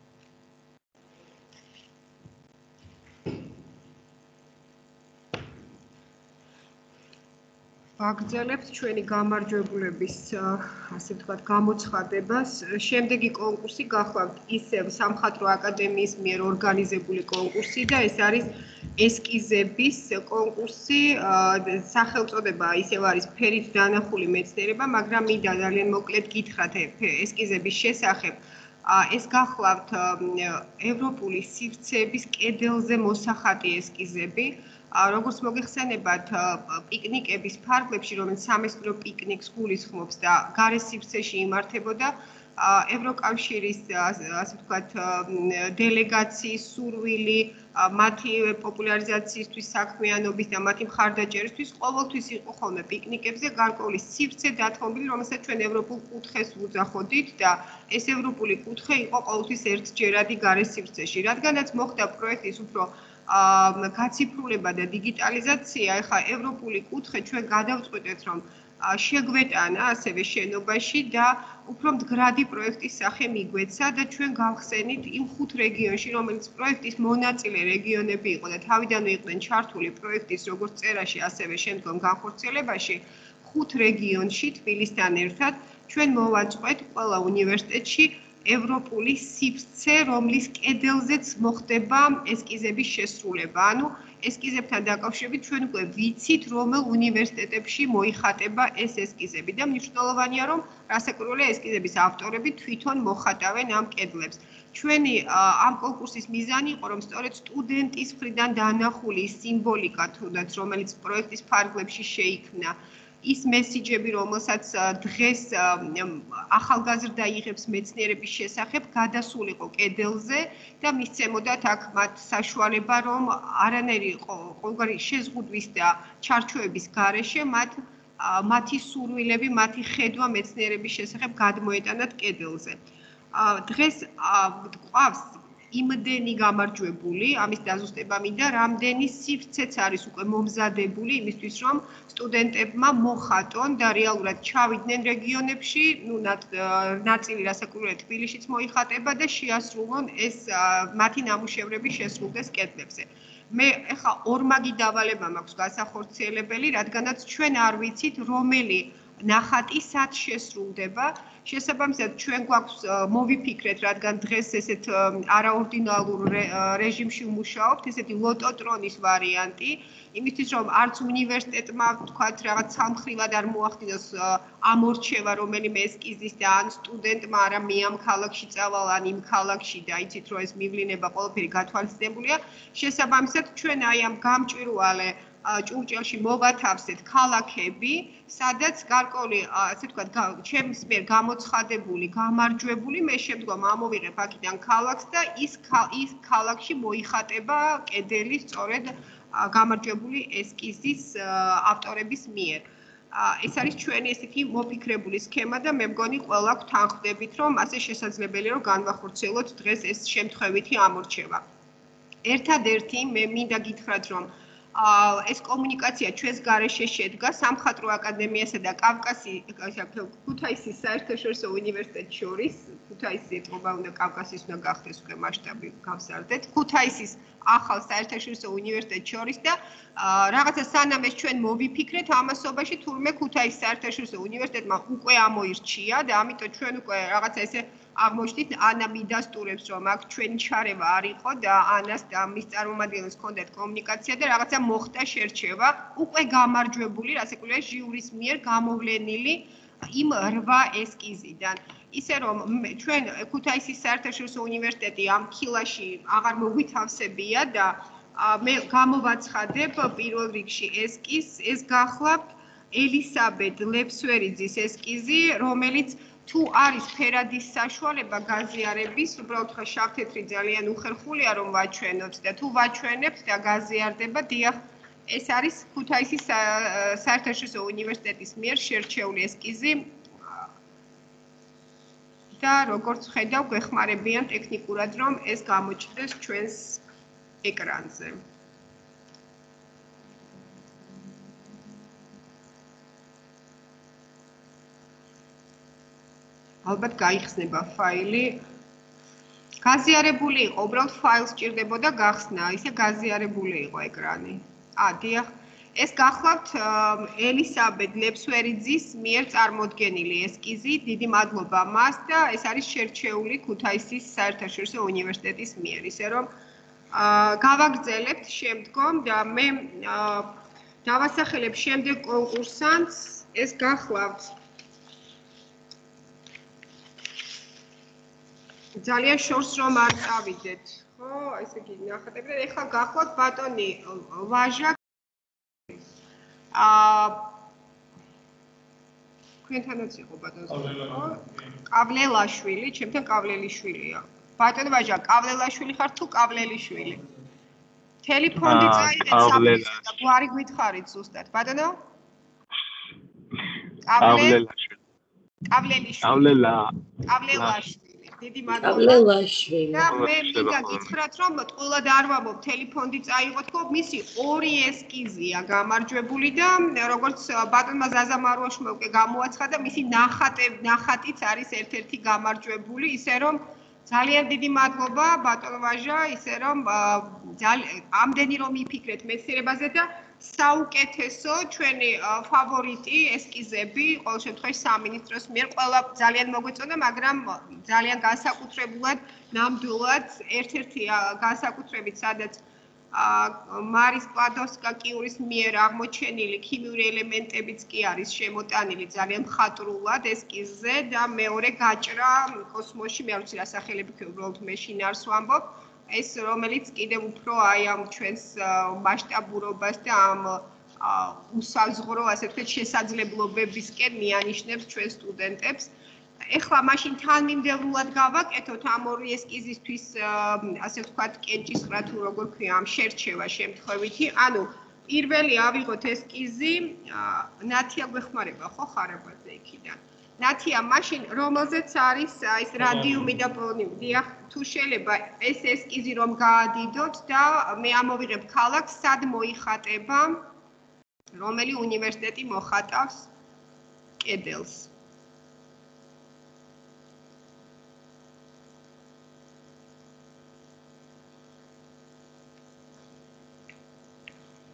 ვაგრძელებთ ჩვენი გამარჯვებულების, ასე ვთქვათ, გამოცხადებას. შემდეგი კონკურსი გახლავთ ისევ სამხატვრო აკადემიის მიერ ორგანიზებული კონკურსი და ეს არის ესკიზების კონკურსი. სახელწოდება ისევ არის ფერით დანახული მეცნიერება, მაგრამ მინდა ძალიან მოკლედ გითხრათ ესკიზების შესახებ. ეს გახლავთ ევროპული სივრცეების კედელზე მოსახატი ესკიზები. როგორც მოგეხსენებათ, პიკნიკების ფარგლებში, რომელიც სამეცნიერო პიკნიკს გულისხმობს და გარე სივრცეში იმართებოდა, ევროკავშირის, ასე ვთქვათ, დელეგაციის სურვილი, მათი პოპულარიზაციისთვის საქმიანობის და მათი მხარდაჭერისთვის ყოველთვის იყო ხოლმე პიკნიკებზე გარკვეული სივრცე დათმობილი, რომელსაც ჩვენ ევროპულ კუთხეს ვუძახოდით და ეს ევროპული კუთხე იყო ყოველთვის ერთჯერადი გარე სივრცეში. რადგანაც მოხდა პროექტის უფრო გაციფრულება და დიგიტალიზაცია, ეხლა ევროპული კუთხე ჩვენ გადავწყვეტეთ, რომ შეგვეტანა ასევე შენობაში და უფრო მდგრადი პროექტის სახე მიგვეცა და ჩვენ გავხსენით იმ 5 რეგიონში, რომელიც პროექტის მონაწილე რეგიონები იყო და თავიდანვე იყვნენ ჩართული პროექტის როგორც წერაში, ასევე შემდგომ განხორციელებაში, 5 რეგიონში თბილისთან ერთად ჩვენ მოვაწყვეთ ყველა უნივერსიტეტში ევროპული სივრცე, რომლის კედელზეც მოხდება ესკიზების შესრულება. ანუ ესკიზებთან დაკავშირებით ჩვენ უკვე ვიცით, რომელ უნივერსიტეტებში მოიხატება ეს ესკიზები და მნიშვნელოვანია, რომ რასაკვირველია ესკიზების ავტორები თვითონ მოხატავენ ამ კედლებს. ჩვენი ამ კონკურსის მიზანი იყო, რომ სწორედ სტუდენტის მხრიდან დანახული სიმბოლიკა თუნდაც, რომელიც პროექტის ფარგლებში შეიქმნა, ის მესიჯები, რომელსაც დღეს ახალგაზრდა იღებს მეცნიერების შესახებ, გადასულიყო კედელზე და მისცემოდათ აქ მათ საშუალება, რომ არანაირი ყოველგვარი შეზღუდვის და ჩარჩოების გარეშე მათი სურვილები, მათი ხედვა მეცნიერების შესახებ გადმოეტანათ კედელზე. დღეს გვყავს იმდენი გამარჯვებული, ამის დაზუსტება მინდა, რამდენი სივრცეც არის უკვე მომზადებული იმისთვის, რომ სტუდენტებმა მოხატონ და რეალურად ჩავიდნენ რეგიონებში, ნაწილი რასაკვირველია თბილისშიც მოიხატება და შეასრულონ ეს მათი ნამუშევრები შესრულდეს კედლებზე. მე ეხა ორმაგი დავალება მაქვს გასახორციელებელი, რადგანაც ჩვენ არ ვიცით, რომელი ნახატი სად შესრულდება. შესაბამისად, ჩვენ გვაქვს მოვიფიქრეთ, რადგან დღეს ესეთ არაორდინალურ რეჟიმში ვმუშაობთ, ესეთი ლოტოტრონის ვარიანტი, იმისთვის რომ არც უნივერსიტეტმა თქვათ რაღაც სამხრივად არ მოახდინოს ამორჩევა რომელიმე ესკიზის და ან სტუდენტმა არა მე ამ ქალაქში წავალ ან იმ ქალაქში და იცით რომ ეს მივლინება ყველაფერი გათვალისწინებულია. შესაბამისად, ჩვენ აი ამ გამჭვირვალე ჭურჭელში მოვათავსეთ ქალაქები, სადაც გარკვეული, ასე ვთქვათ, ჩემს მიერ გამოცხადებული, გამარჯვებული, მე შემდგომ ამოვიღებ აქედან ქალაქს და ის ქალაქში მოიხატება კედელი სწორედ გამარჯვებული ესკიზის ავტორების მიერ. ეს არის ჩვენი ესეთი მოფიქრებული სქემა და მე მგონი ყველა გვთან ხვდებით, რომ ასე შესაძლებელია, რომ განვახორციელოთ დღეს ეს შემთხვევითი ამორჩევა. ერთადერთი მე მინდა გითხრათ, რომ ეს კომუნიკაცია ჩვენს გარეშე შედგა სამხატვრო აკადემიასა და ქუთაისის საერთაშორისო უნივერსიტეტს შორის. ქუთაისი ეთყობა უნდა კავკასიის უნდა გახდეს უკვე მასშტაბი გავსარდეთ. ქუთაისის ახალ საერთაშორისო უნივერსიტეტს შორის და რაღაცა სანამ ეს ჩვენ მოვიფიქრეთ ამასობაში, თურმე ქუთაისის საერთაშორისო უნივერსიტეტმა უკვე ამოირჩია და ამიტომ ჩვენ უკვე რაღაცა ესე აღმოჩნდით ანა მიდასტურებს რომ აქ ჩვენი ჩარევა არ იყო და ანას და მის წარმომადგენლებს ჰქონდათ კომუნიკაცია და რაღაცა მოხდა შერჩევა უკვე გამარჯვებული რასაკვირველია ჟიურის მიერ გამოვლენილი იმ 8 ესკიზიდან ისე რომ ჩვენ ქუთაისის საერთაშორისო უნივერსიტეტი ამ ქილაში აღარ მოგვითავსებია და მე გამოვაცხადებ პირველ რიგში ესკიზს ეს გახლავთ ელისაბედ ლეფსვერიძის ესკიზი რომელიც თუ არის ფერადის საშუალება გაზიარების, უბრალოდ ხა შავ-თეთრი ძალიან უხერხულია რომ ვაჩვენოთ და თუ ვაჩვენებთ და გაზიარდება, დიახ, ეს არის ქუთაისის საერთაშორისო უნივერსიტეტის მიერ შერჩეული ესკიზი და როგორც ხედავ, გვეხმარებიან ტექნიკურად რომ ეს გამოჩნდეს ჩვენს ეკრანზე. ალბათ გაიხსნება ფაილი. გაზიარებული იყო, უბრალოდ ფაილს სჭირდებოდა გახსნა, ისე გაზიარებული იყო ეკრანი. დიახ. ეს გახლავთ ელისაბედ ლეფსვერიძის მიერ წარმოდგენილი ესკიზი. დიდი მადლობა მას და ეს არის შერჩეული ქუთაისის საერთაშორისო უნივერსიტეტის მიერ. ისე რომ გავაგრძელებთ შემდგომ და მე დავასახელებ შემდეგ კონკურსანტს. ეს გახლავთ ძალიან შორს რომ არ წავიდეთ, ხო? ესე იგი ნახატები და ეხლა გახლავთ ბატონი ვაჟა თქვენთანაც იყო ბატონო ყავლელაშვილი, ჩემთან ყავლელიშვილია. ბატონო ვაჟა, ყავლელაშვილი ხარ თუ ყავლელიშვილი? მთელი ფონდი წაიღეთ საფრთხეს და გვარი გითხარით ზუსტად. ბატონო? ყავლელაშვილი. ყავლელაშვილი. დიდი მადლობა. და მე მინდა გითხრათ რომ ტყუილად არ ვამბობ ტელეფონი წაიღოთ, ხო, მისი 2 ესკიზია გამარჯვებული და როგორც ბატონმა ზაზამარუაშმა უკვე გამოაცხადა, მისი ნახატიც არის ერთ-ერთი გამარჯვებული, ისე რომ ძალიან დიდი მადლობა ბატონ ვაჟა, ისე რომ ამდენი რომ იფიქრეთ მეცნიერებაზე და საუკეთესო ჩვენი ფავორიტი ესკიზები ყოველ შემთხვევაში სამინისტროს მიერ ყველა ძალიან მოგვეწონა, მაგრამ ძალიან განსაკუთრებულად ნამდვილად ერთ-ერთი განსაკუთრებით სადაც მარის კლადოვსკა-კიურის მიერ აღმოჩენილი ქიმიური ელემენტებიც კი არის შემოტანილი ძალიან მხატვრულად ესკიზზე და მეორე გაჭრა კოსმოსში მე არ ვიცი რა სახელები ქვია უბრალოდ მე შინაარს ვამბობ ეს რომელიც კიდევ უფრო აი ამ ჩვენს მასშტაბურობას და ამ უსაზღვრო ასე ვთქვათ შესაძლებლობებისკენ მიანიშნებს ჩვენ სტუდენტებს. ეხლა მაშინ თანმიმდევრულად გავაკეთოთ ამ 2 ესკიზისთვის ასე ვთქვათ კენჭისყრა თუ როგორ ქვია ამ შერჩევა შემთხვევითი. ანუ პირველი ავიღოთ ესკიზი ნათია გვეხმარება ხო ხარაბაძე იქიდან. ნათია მაშინ რომელზეც არის ის რადიუმი და პოლონიუმი. დიახ, თუ შეიძლება ეს ესკიზი რომ გაადიდოთ და მე ამოვიღებ ქალაქს სად მოიხატება რომელი უნივერსიტეტი მოხატავს კედელს.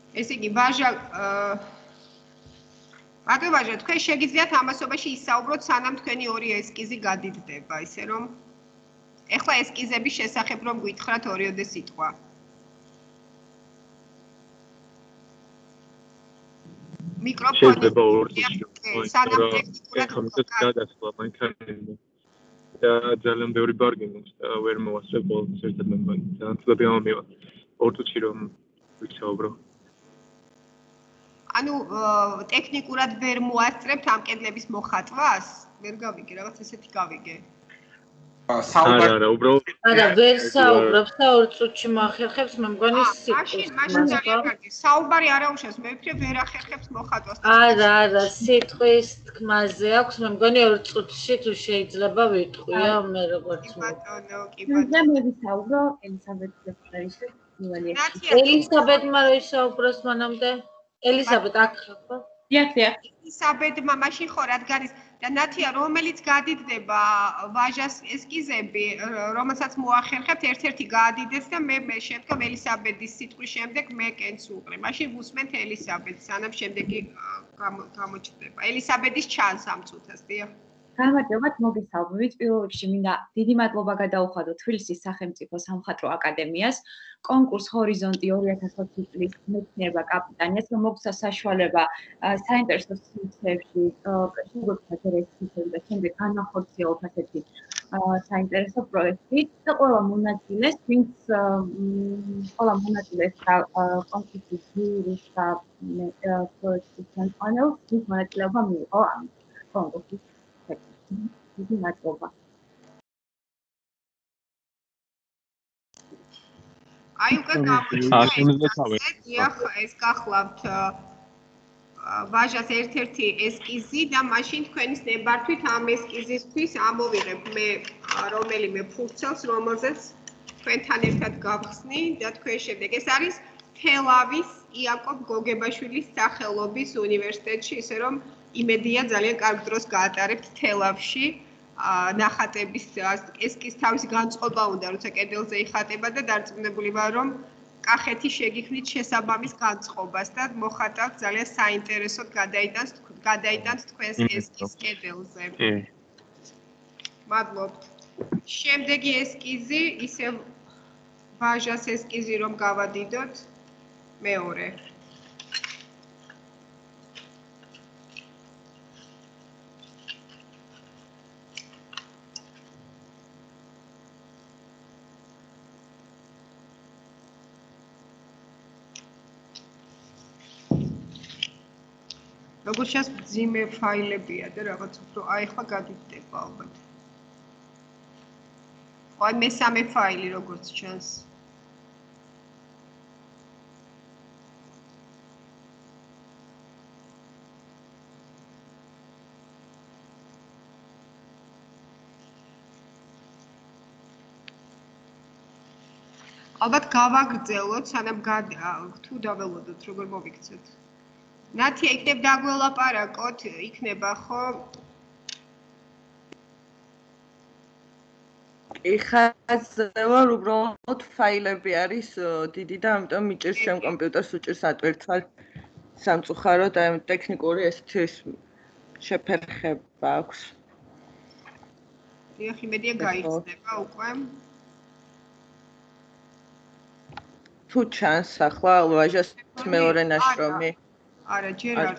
ესე იგი, ვაჟა ბატონო ვაჟა, თქვენ შეგიძლიათ ამასობაში ისაუბროთ, სანამ თქვენი ორი ესკიზი გადიდება, ისე რომ ეხლა ესკიზების შესახებ რომ გითხრათ ორიოდე სიტყვა. მიკროფონი შეიძლება ორ სანამ ტექნიკურად გადასვლა მანქანიდან და ძალიან ბევრი ბარგი მომს და ვერ მოვასწრებ ბოლოს ერთად მეგონი ძალიან ცუდად გამომივა ორ წუთში რომ ვისაუბრო ანუ ტექნიკურად ვერ მოასწრებთ ამ კედლების მოხატვას? ვერ გავიგე, რაღაც ესეთი გავიგე. არა, უბრალოდ არა, ვერ საუბრობს და ორ წუთში მოახერხებს, მე მგონი სიტყვის. მაშინ ძალიან კარგი. საუბარი არა უშავს, მე ვფიქრე ვერ ახერხებს მოხატვას. არა, სიტყვის თქმაზე აქვს, მე მგონი ორ წუთში თუ შეიძლება ვიტყვიო, მე როგორც ბატონო, კი ბატონო. და მე ვისაუბრო ელისაბედ ფერიშვილის მივალი. ელისაბედმა რო ისაუბროს მანამდე? ელისაბედ აქ ხო? დიახ. ელისაბედმა მაშინ ხო რადგან ის და ნათია რომელიც გადიდება ვაჟას ესკიზები, რომელსაც მოახერხებთ, ერთ-ერთი გაადიდეს და მე შემდგომ ელისაბედის სიტყვის შემდეგ მე კენს უყრე. მაშინ ვუსმენთ ელისაბედს, სანამ შემდეგი გამოჩნდება. ელისაბედის ჩანს ამ წუთას, დიახ. გამარჯობათ, მოგესალმებით. პირველ რიგში მინდა დიდი მადლობა გადაუხადო თბილისის სახელმწიფო სამხატვრო აკადემიას, კონკურს ჰორიზონტი 2020 წლის მეცნიერება კაპიტანიას, რომ მოგცა საშუალება საინტერესო სივრცეებში, როგორც ფედერაციები და შემდეგ განახორციელოთ ასეთი საინტერესო პროექტი და ყველა მონაწილეს, ვინც ყველა მონაწილეს და კონკურსის ჟიურის და პროექტის ხელმძღვანელს, ვინც მონაწილეობა მიიღო ამ კონკურსის დიდი მადლობა. აი უკვე გამოჩნდა ეს გახლავთ ვაჟას ერთ-ერთი ესკიზი და მაშინ თქვენის ნებართვით ამ ესკიზისთვის ამოვიღებ მე რომელიმე ფურცელს, რომელზეც თქვენთან ერთად გავხსნი და თქვენ შემდეგ ეს არის თელავის იაკობ გოგებაშვილის სახელობის უნივერსიტეტში, ისე რომ იმედია ძალიან კარგ დროს გაატარებთ თელავში. ნახატების ესკიზ თავის განწყობა უნდა, როცა კედელზე იხატება და დარწმუნებული ვარ, რომ კახეთი შეგიქმნით შესაბამის განწყობას და მოხატავთ ძალიან საინტერესოდ გადაიტანთ თქვენს ესკიზ კედელზე. მადლობთ. შემდეგი ესკიზი, ისევ ვაჟას ესკიზი რომ გავადიდოთ, მეორე. როგორც ჩანს, მძიმე ფაილებია და რაღაც უფრო აიხლა გადიდება ალბათ. აი მესამე ფაილი როგორც ჩანს. ალბათ გავაგრძელოთ, სანამ თუ დაველოდოთ, როგორ მოვიქცეთ. ნათია, იქნებ დაგველაპარაკოთ, იქნება ხო? იხაზევა უბრალოდ ფაილები არის დიდი და ამიტომ მიჭირს ჩემ კომპიუტერს უჭირს ატვირთვალ სამწუხაროდ და ტექნიკური ესეთი შეფერხება აქვს. დიახ, იმედია გაიხსნება უკვე. თუ ჩანს ახლა ვაჟას მეორე ნაშრომი. არა, ჯერ არ.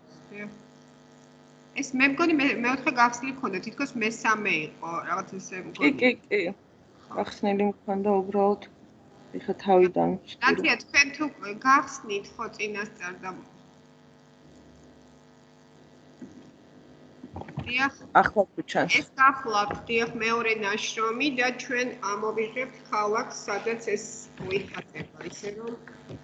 ეს მე მგონი მეოთხე გახსნილი მქონდა, თითქოს მესამე იყო, რაღაც ესე მგონი. კი. გახსნილი მქონდა უბრალოდ. ეხა თავიდან ვშტირო. ნათია, თქვენ თუ გახსნით ხო წინასწარ და დიახ. ახლა თუ ჩანს. ეს გახლავთ, დიახ, მეორე ნაშრომი და ჩვენ ამოვიღებთ ქალაქს, სადაც ეს მოიხატება, ისე რომ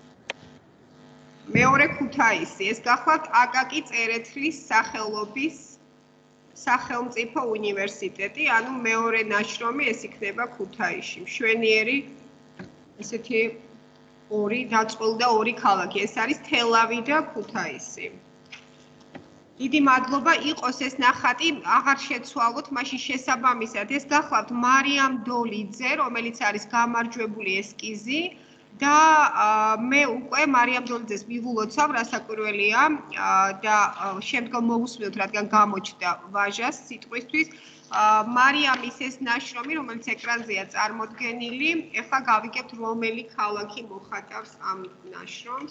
მეორე ქუთაისი, ეს გახლავთ აკაკი წერეთლის სახელობის სახელმწიფო უნივერსიტეტი, ანუ მეორე ნაშრომი ეს იქნება ქუთაისში. მშვენიერი ესეთი ორი დაწყვილ და ორი ქალაქი, ეს არის თელავი და ქუთაისი. დიდი მადლობა, იყოს ეს ნახატი, აღარ შეცვალოთ, მაშინ შესაბამისად ეს გახლავთ მარიამ დოლიძე, რომელიც არის გამარჯვებული ესკიზი და მე უკვე მარიამ დოლიძეს მივულოცავ, რასაკვირველია და შემდგომ მოვუსმევთ, რადგან გამოჩნდა ვაჟას სიტყვისთვის. მარიამის ეს ნაშრომი, რომელიც ეკრანზეა წარმოდგენილი, ეხლა გავიგებთ, რომელი ქალაქი მოხატავს ამ ნაშრომს.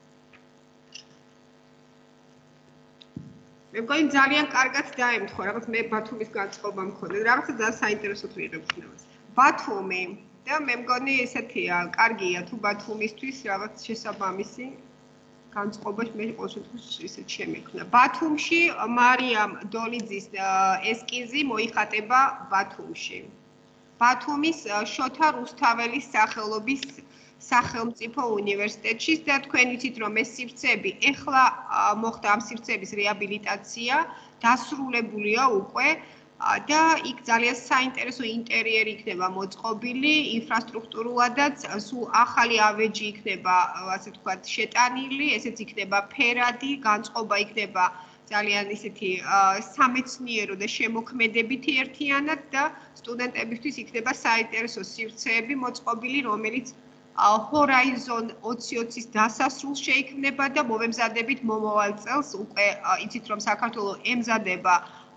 მე მგონი ძალიან კარგად დაემთხვა, რაღაც მე ბათუმის განწყობა მქონდა, რაღაცა ძალიან საინტერესო ვიღებ ხნევას. ბათუმი და მე მგონი ესეთია, კარგია თუ ბათუმისთვის რაღაც შესაბამისი განწყობაში მე ყოველ შემთხვევაში ისეთ შემექნა. ბათუმში მარიამ დოლიძის ესკიზი მოიხატება ბათუმში. ბათუმის შოთა რუსთაველის სახელობის სახელმწიფო უნივერსიტეტში და თქვენ იცით რომ ეს სივრცეები ეხლა მოხდა ამ სივრცეების რეაბილიტაცია, დასრულებულია უკვე და იქ ძალიან საინტერესო ინტერიერი იქნება მოწყობილი, ინფრასტრუქტურულადაც სულ ახალი ავეჯი იქნება, ასე ვთქვათ, შეტანილი, ესეც იქნება ფერადი, განწყობა იქნება ძალიან ისეთი სამეცნიერო და შემოქმედებითი ერთიანად და სტუდენტებისთვის იქნება საინტერესო სივრცეები მოწყობილი, რომელიც Horizon 2020-ის დასასრულს შეიქმნება და მოვემზადებით მომავალ წელს უკვე იცით რომ საქართველოს ემზადება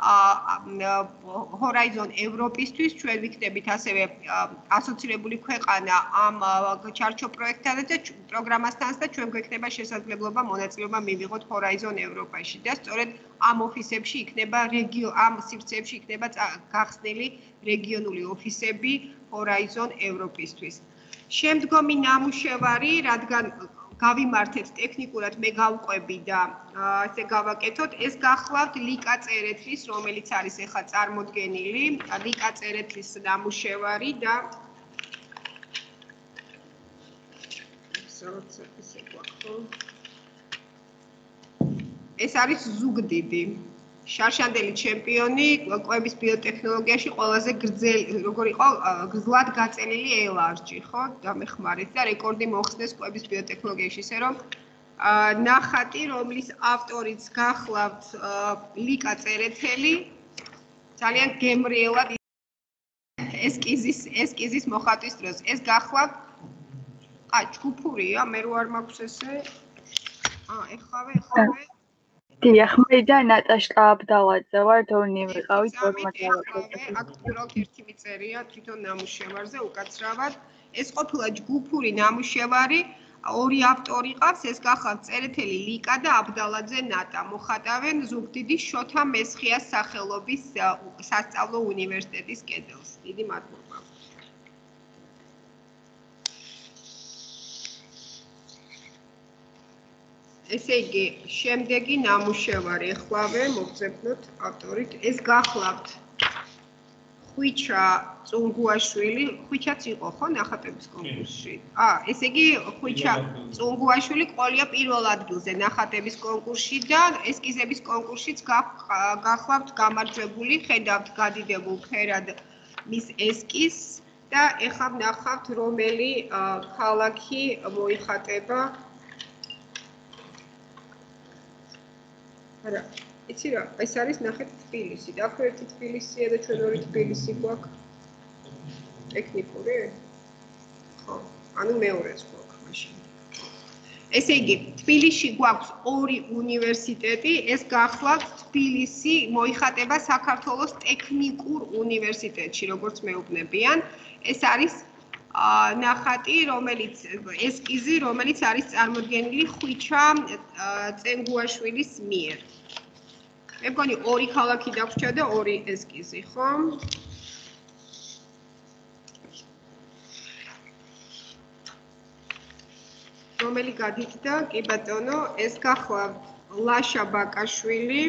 Horizon ევროპისთვის ჩვენ ვიქნებით ასევე ასოცირებული ქვეყანა ამ ჩარჩო პროექტთან და პროგრამასთან და ჩვენ გვექნება შესაძლებლობა მონაწილეობა მივიღოთ Horizon ევროპაში და სწორედ ამ ოფისებში იქნება ამ სივრცეებში იქნება გახსნილი რეგიონული ოფისები Horizon ევროპისთვის. შემდგომი ნამუშევარი, რადგან გავიმართეთ ტექნიკურად, მე გავყვები და ასე გავაკეთოთ, ეს გახლავთ ლიკა წერეთლის, რომელიც არის ახლა წარმოდგენილი, ლიკა წერეთლის ნამუშევარი და ეს არის ზუგდიდი. შარშანდელი ჩემპიონი კვების ბიოტექნოლოგიაში ყველაზე როგორ იყო გრძლად გაწელილი ელარჯი, ხო? დამეხმარეთ და რეკორდი მოხსნეს კვების ბიოტექნოლოგიაში, ისე რომ ნახატი, რომლის ავტორიც გახლავთ ლიკა წერეთელი, ძალიან გემრიელად ესკიზის მოხატვის დროს. ეს გახლავთ ჯგუფურია, მე რო არ მაქვს ესე. ეხავე. დიახ, მე და ნატაშკა აბდალაძე ვარ, დონი ვიყავით ფორმატალაკეთე. აქ უბრალოდ ერთი მიწერია თვითონ ნამუშევარზე უკაცრავად. ეს ყოფილა ჯგუფური ნამუშევარი, ორი ავტორი ყავს, ეს გახლავთ წერეთელი ლიკა და აბდალაძე ნატა. მოხატავენ ზუგდიდის შოთა მესხიას სახელობის სასწავლო უნივერსიტეტის კედელს. დიდი მადლობა. ესე იგი, შემდეგი ნამუშევარი ეხლავე, მოგწებნოთ ავტორით, ეს გახლავთ ხვიჩა წუნგუაშვილი, ხვიჩაც იყო ხო ნახატების კონკურსში? ესე იგი, ხვიჩა წუნგუაშვილი ყოლია პირველ ადგილზე ნახატების კონკურსში და ესკიზების კონკურსშიც გახლავთ გამარჯვებული, ხედავთ გადიდებულ ფერად მის ესკიზს და ეხლა ვნახავთ რომელი ქალაქი მოიხატება. არა, იცი რა, ეს არის ნახეთ თბილისი. და აქ ერთი თბილისია და ჩვენ ორი თბილისი გვაქვს. ტექნიკური? ხო, ანუ მეორეც გვაქვს მაშინ. ესე იგი, თბილისში გვაქვს ორი უნივერსიტეტი, ეს გახლავთ თბილისი მოიხატება საქართველოს ტექნიკურ უნივერსიტეტში, როგორც მეუბნებიან. ეს არის ნახატი, რომელიც ესკიზი, რომელიც არის წარმოდგენილი ხვიჩა წენგუაშვილის მიერ. მე მგონი ორი ქალაქი დაგვრჩა და ორი ესკიზი, ხო? რომელი გადიჭდა? კი ბატონო, ეს გახლავთ ლაშა ბაკაშვილი.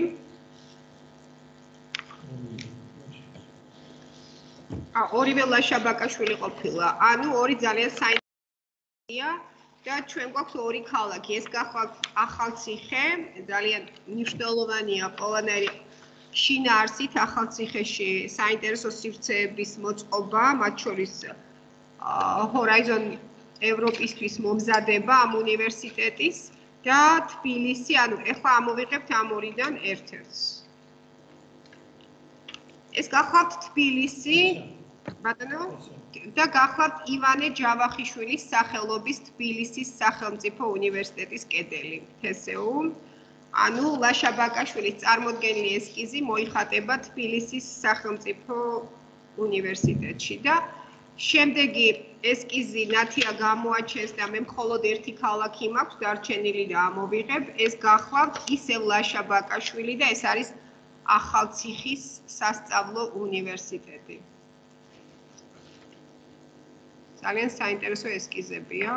ორივე ლაშა ბაკაშვილი ყოფილა. ანუ ორი ძალიან საინტერესოა და ჩვენ გვაქვს ორი ქალაქი. ეს გახლავთ ახალციხე, ძალიან მნიშვნელოვანია ყველანაირი შინაარსით ახალციხეში საინტერესო სივრცეების მოწყობა, მათ შორის Horizon ევროპისთვის მომზადება ამ უნივერსიტეტის და თბილისი, ანუ ეხლა ამოვიღებთ ამ ორიდან ერთ-ერთს. ეს გახლავთ თბილისი, ბატონო? და გახლავთ ივანე ჯავახიშვილის სახელობის თბილისის სახელმწიფო უნივერსიტეტის კედელი თსუ. ანუ ლაშა ბაკაშვილის წარმოდგენილი ესკიზი მოიხატება თბილისის სახელმწიფო უნივერსიტეტში და შემდეგი ესკიზი ნათია გამოაჩენს და მე მხოლოდ ერთი ქალაქი მაქვს დარჩენილი და ამოვიღებ. ეს გახლავთ ისევ ლაშა ბაკაშვილი და ეს არის ახალციხის სასწავლო უნივერსიტეტი. ძალიან საინტერესო ესკიზებია.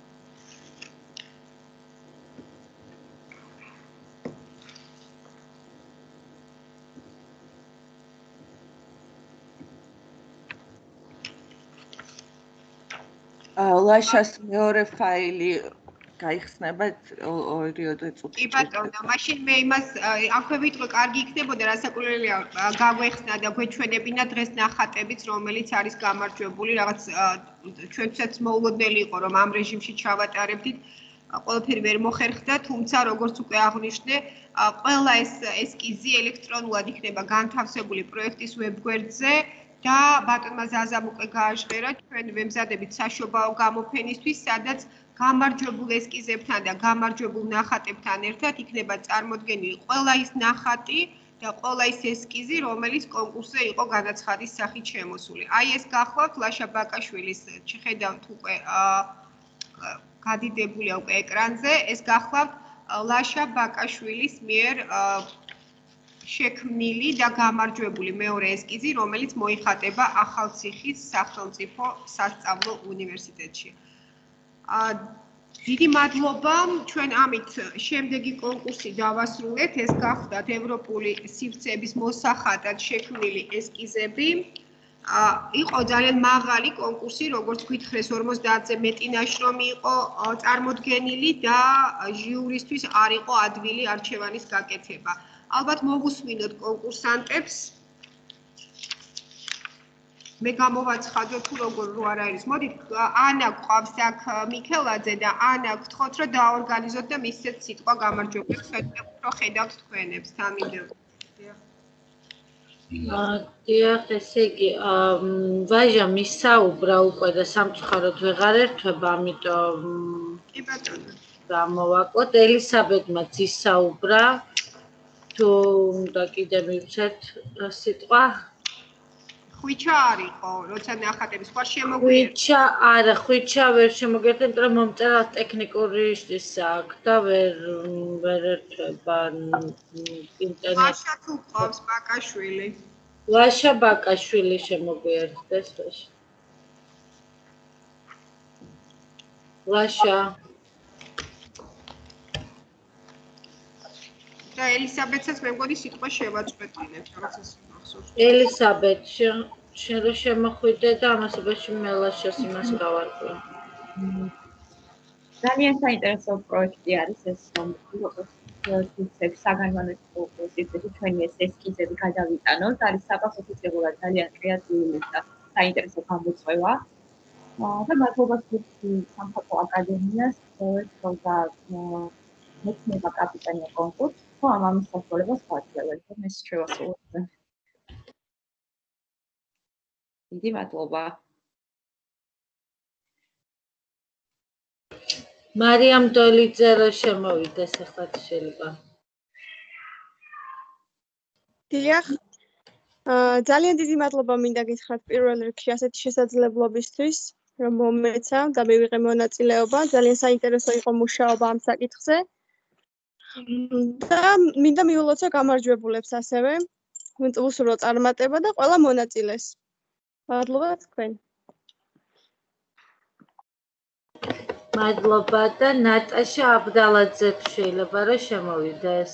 ლაშას მეორე ფაილი გაიხსნება 2 წუთში. კი ბატონო, მაშინ მე იმას აქვე ვიტყვი, კარგი იქნებოდა, რასაკვირველია გაგვეხსნა და გვეჩვენებინა დღეს ნახატებიც, რომელიც არის გამარჯვებული, რაღაც ჩვენთვისაც მოულოდნელი იყო, რომ ამ რეჟიმში ჩავატარებდით, ყველაფერი ვერ მოხერხდა, თუმცა როგორც უკვე აღვნიშნე, ყველა ეს ესკიზი ელექტრონულად იქნება განთავსებული პროექტის ვებგვერდზე. და ბატონმა ზაზამ უკვე გააჟღერა ჩვენ ვემზადებით საშობაო გამოფენისთვის, სადაც გამარჯვებულ ესკიზებთან და გამარჯვებულ ნახატებთან ერთად იქნება წარმოდგენილი ყველა ის ნახატი და ყველა ის ესკიზი, რომელიც კონკურსზე იყო განაცხადის სახით შემოსული. აი ეს გახლავთ ლაშა ბაკაშვილის ხედავთ უკვე გადიდებულია უკვე ეკრანზე, ეს გახლავთ ლაშა ბაკაშვილის მიერ შექმნილი და გამარჯვებული მეორე ესკიზი, რომელიც მოიხატება ახალციხის სახელმწიფო სასწავლო უნივერსიტეტში. დიდი მადლობა, ჩვენ ამით შემდეგი კონკურსი დავასრულეთ, ეს გახდათ ევროპული სივრცეების მოსახატად შექმნილი ესკიზები. იყო ძალიან მაღალი კონკურსი, როგორც გითხრეს 50-ზე მეტი ნაშრომი იყო წარმოდგენილი და ჟიურისთვის არ იყო ადვილი არჩევანის გაკეთება. ალბათ მოგუსმინოთ კონკურსანტებს. მე გამოვაცხადო თუ როგორ რო არ არის. მოდით, ანა გვყავს აქ მიქელაძე და ანა გთხოვთ რომ დაორგანიზოთ და მისცეთ სიტყვა გამარჯვებულებს, რომ ხედავთ თქვენებს თამინდელ. დიახ, ესე იგი, ვაჟა მისაუბრა უკვე და სამწუხაროდ ვეღარ ერთვება, ამიტომ კი ბატონო. გამოვაკლოთ. ელისაბედმაც ისაუბრა. თუ უნდა კიდე მივცეთ სიტყვა? ხვიჩა არისო, როცა ნახატები სხვა შემოგვიერთდა. ხვიჩა, არა, ხვიჩა ვერ შემოგვიერთდა, იმიტომ რომ მომწერა ტექნიკური ის აქვს და ვერ ერთვება ინტერნეტი. ლაშა თუ ყავს ბაკაშვილი. ლაშა ბაკაშვილი შემოგვიერთდეს. ლაშა და ელისაბედსაც მე მგონი სიტყვა შევაწყვეტინებ, რაღაცას მახსოვს. ელისაბედ, შენ რო შემოხვიდე და ამასობაში მე ლაშას იმას გავარკვევ. ძალიან საინტერესო პროექტი არის ეს, როგორც საგანმანათლებლო პროექტებში ჩვენი ეს ესკიზები გადავიტანოთ, არის საფასოთითებულად ძალიან კრეატიული და საინტერესო გამოწვევა. და მადლობას ვუხდი სამხატვრო აკადემიას, რომ და მეცნიერება კაპიტანია კონკურსს, რომ ამის საშუალებას გააძლევენ, რომ ეს შევასრულოთ. დიდი მადლობა. მარიამ დოლიძე რო შემოვიდეს ახლა შეიძლება. დიახ. ძალიან დიდი მადლობა მინდა გითხრათ პირველ რიგში ასეთი შესაძლებლობისთვის, რომ მომეცა და მივიღე მონაწილეობა. ძალიან საინტერესო იყო მუშაობა ამ საკითხზე. და მინდა მიულოცო გამარჯვებულებს ასევე. უსურვო წარმატება და ყველა მონაწილეს. მადლობა თქვენ. მადლობა და ნატაშა აბდალაძე შეიძლება რომ შემოვიდეს.